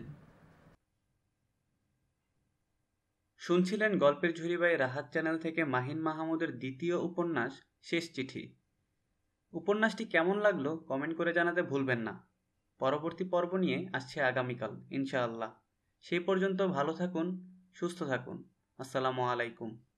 শুনছিলেন গল্পের ঝুড়িবাই রাহাত চ্যানেল থেকে মাহিন মাহমুদের দ্বিতীয় উপন্যাস শেষ চিঠি। উপন্যাসটি কেমন লাগলো কমেন্ট করে জানাতে ভুলবেন না। পরবর্তী পর্ব নিয়ে আসছে আগামীকাল ইনশাআল্লাহ। সেই পর্যন্ত ভালো থাকুন, সুস্থ থাকুন। আসসালামু আলাইকুম।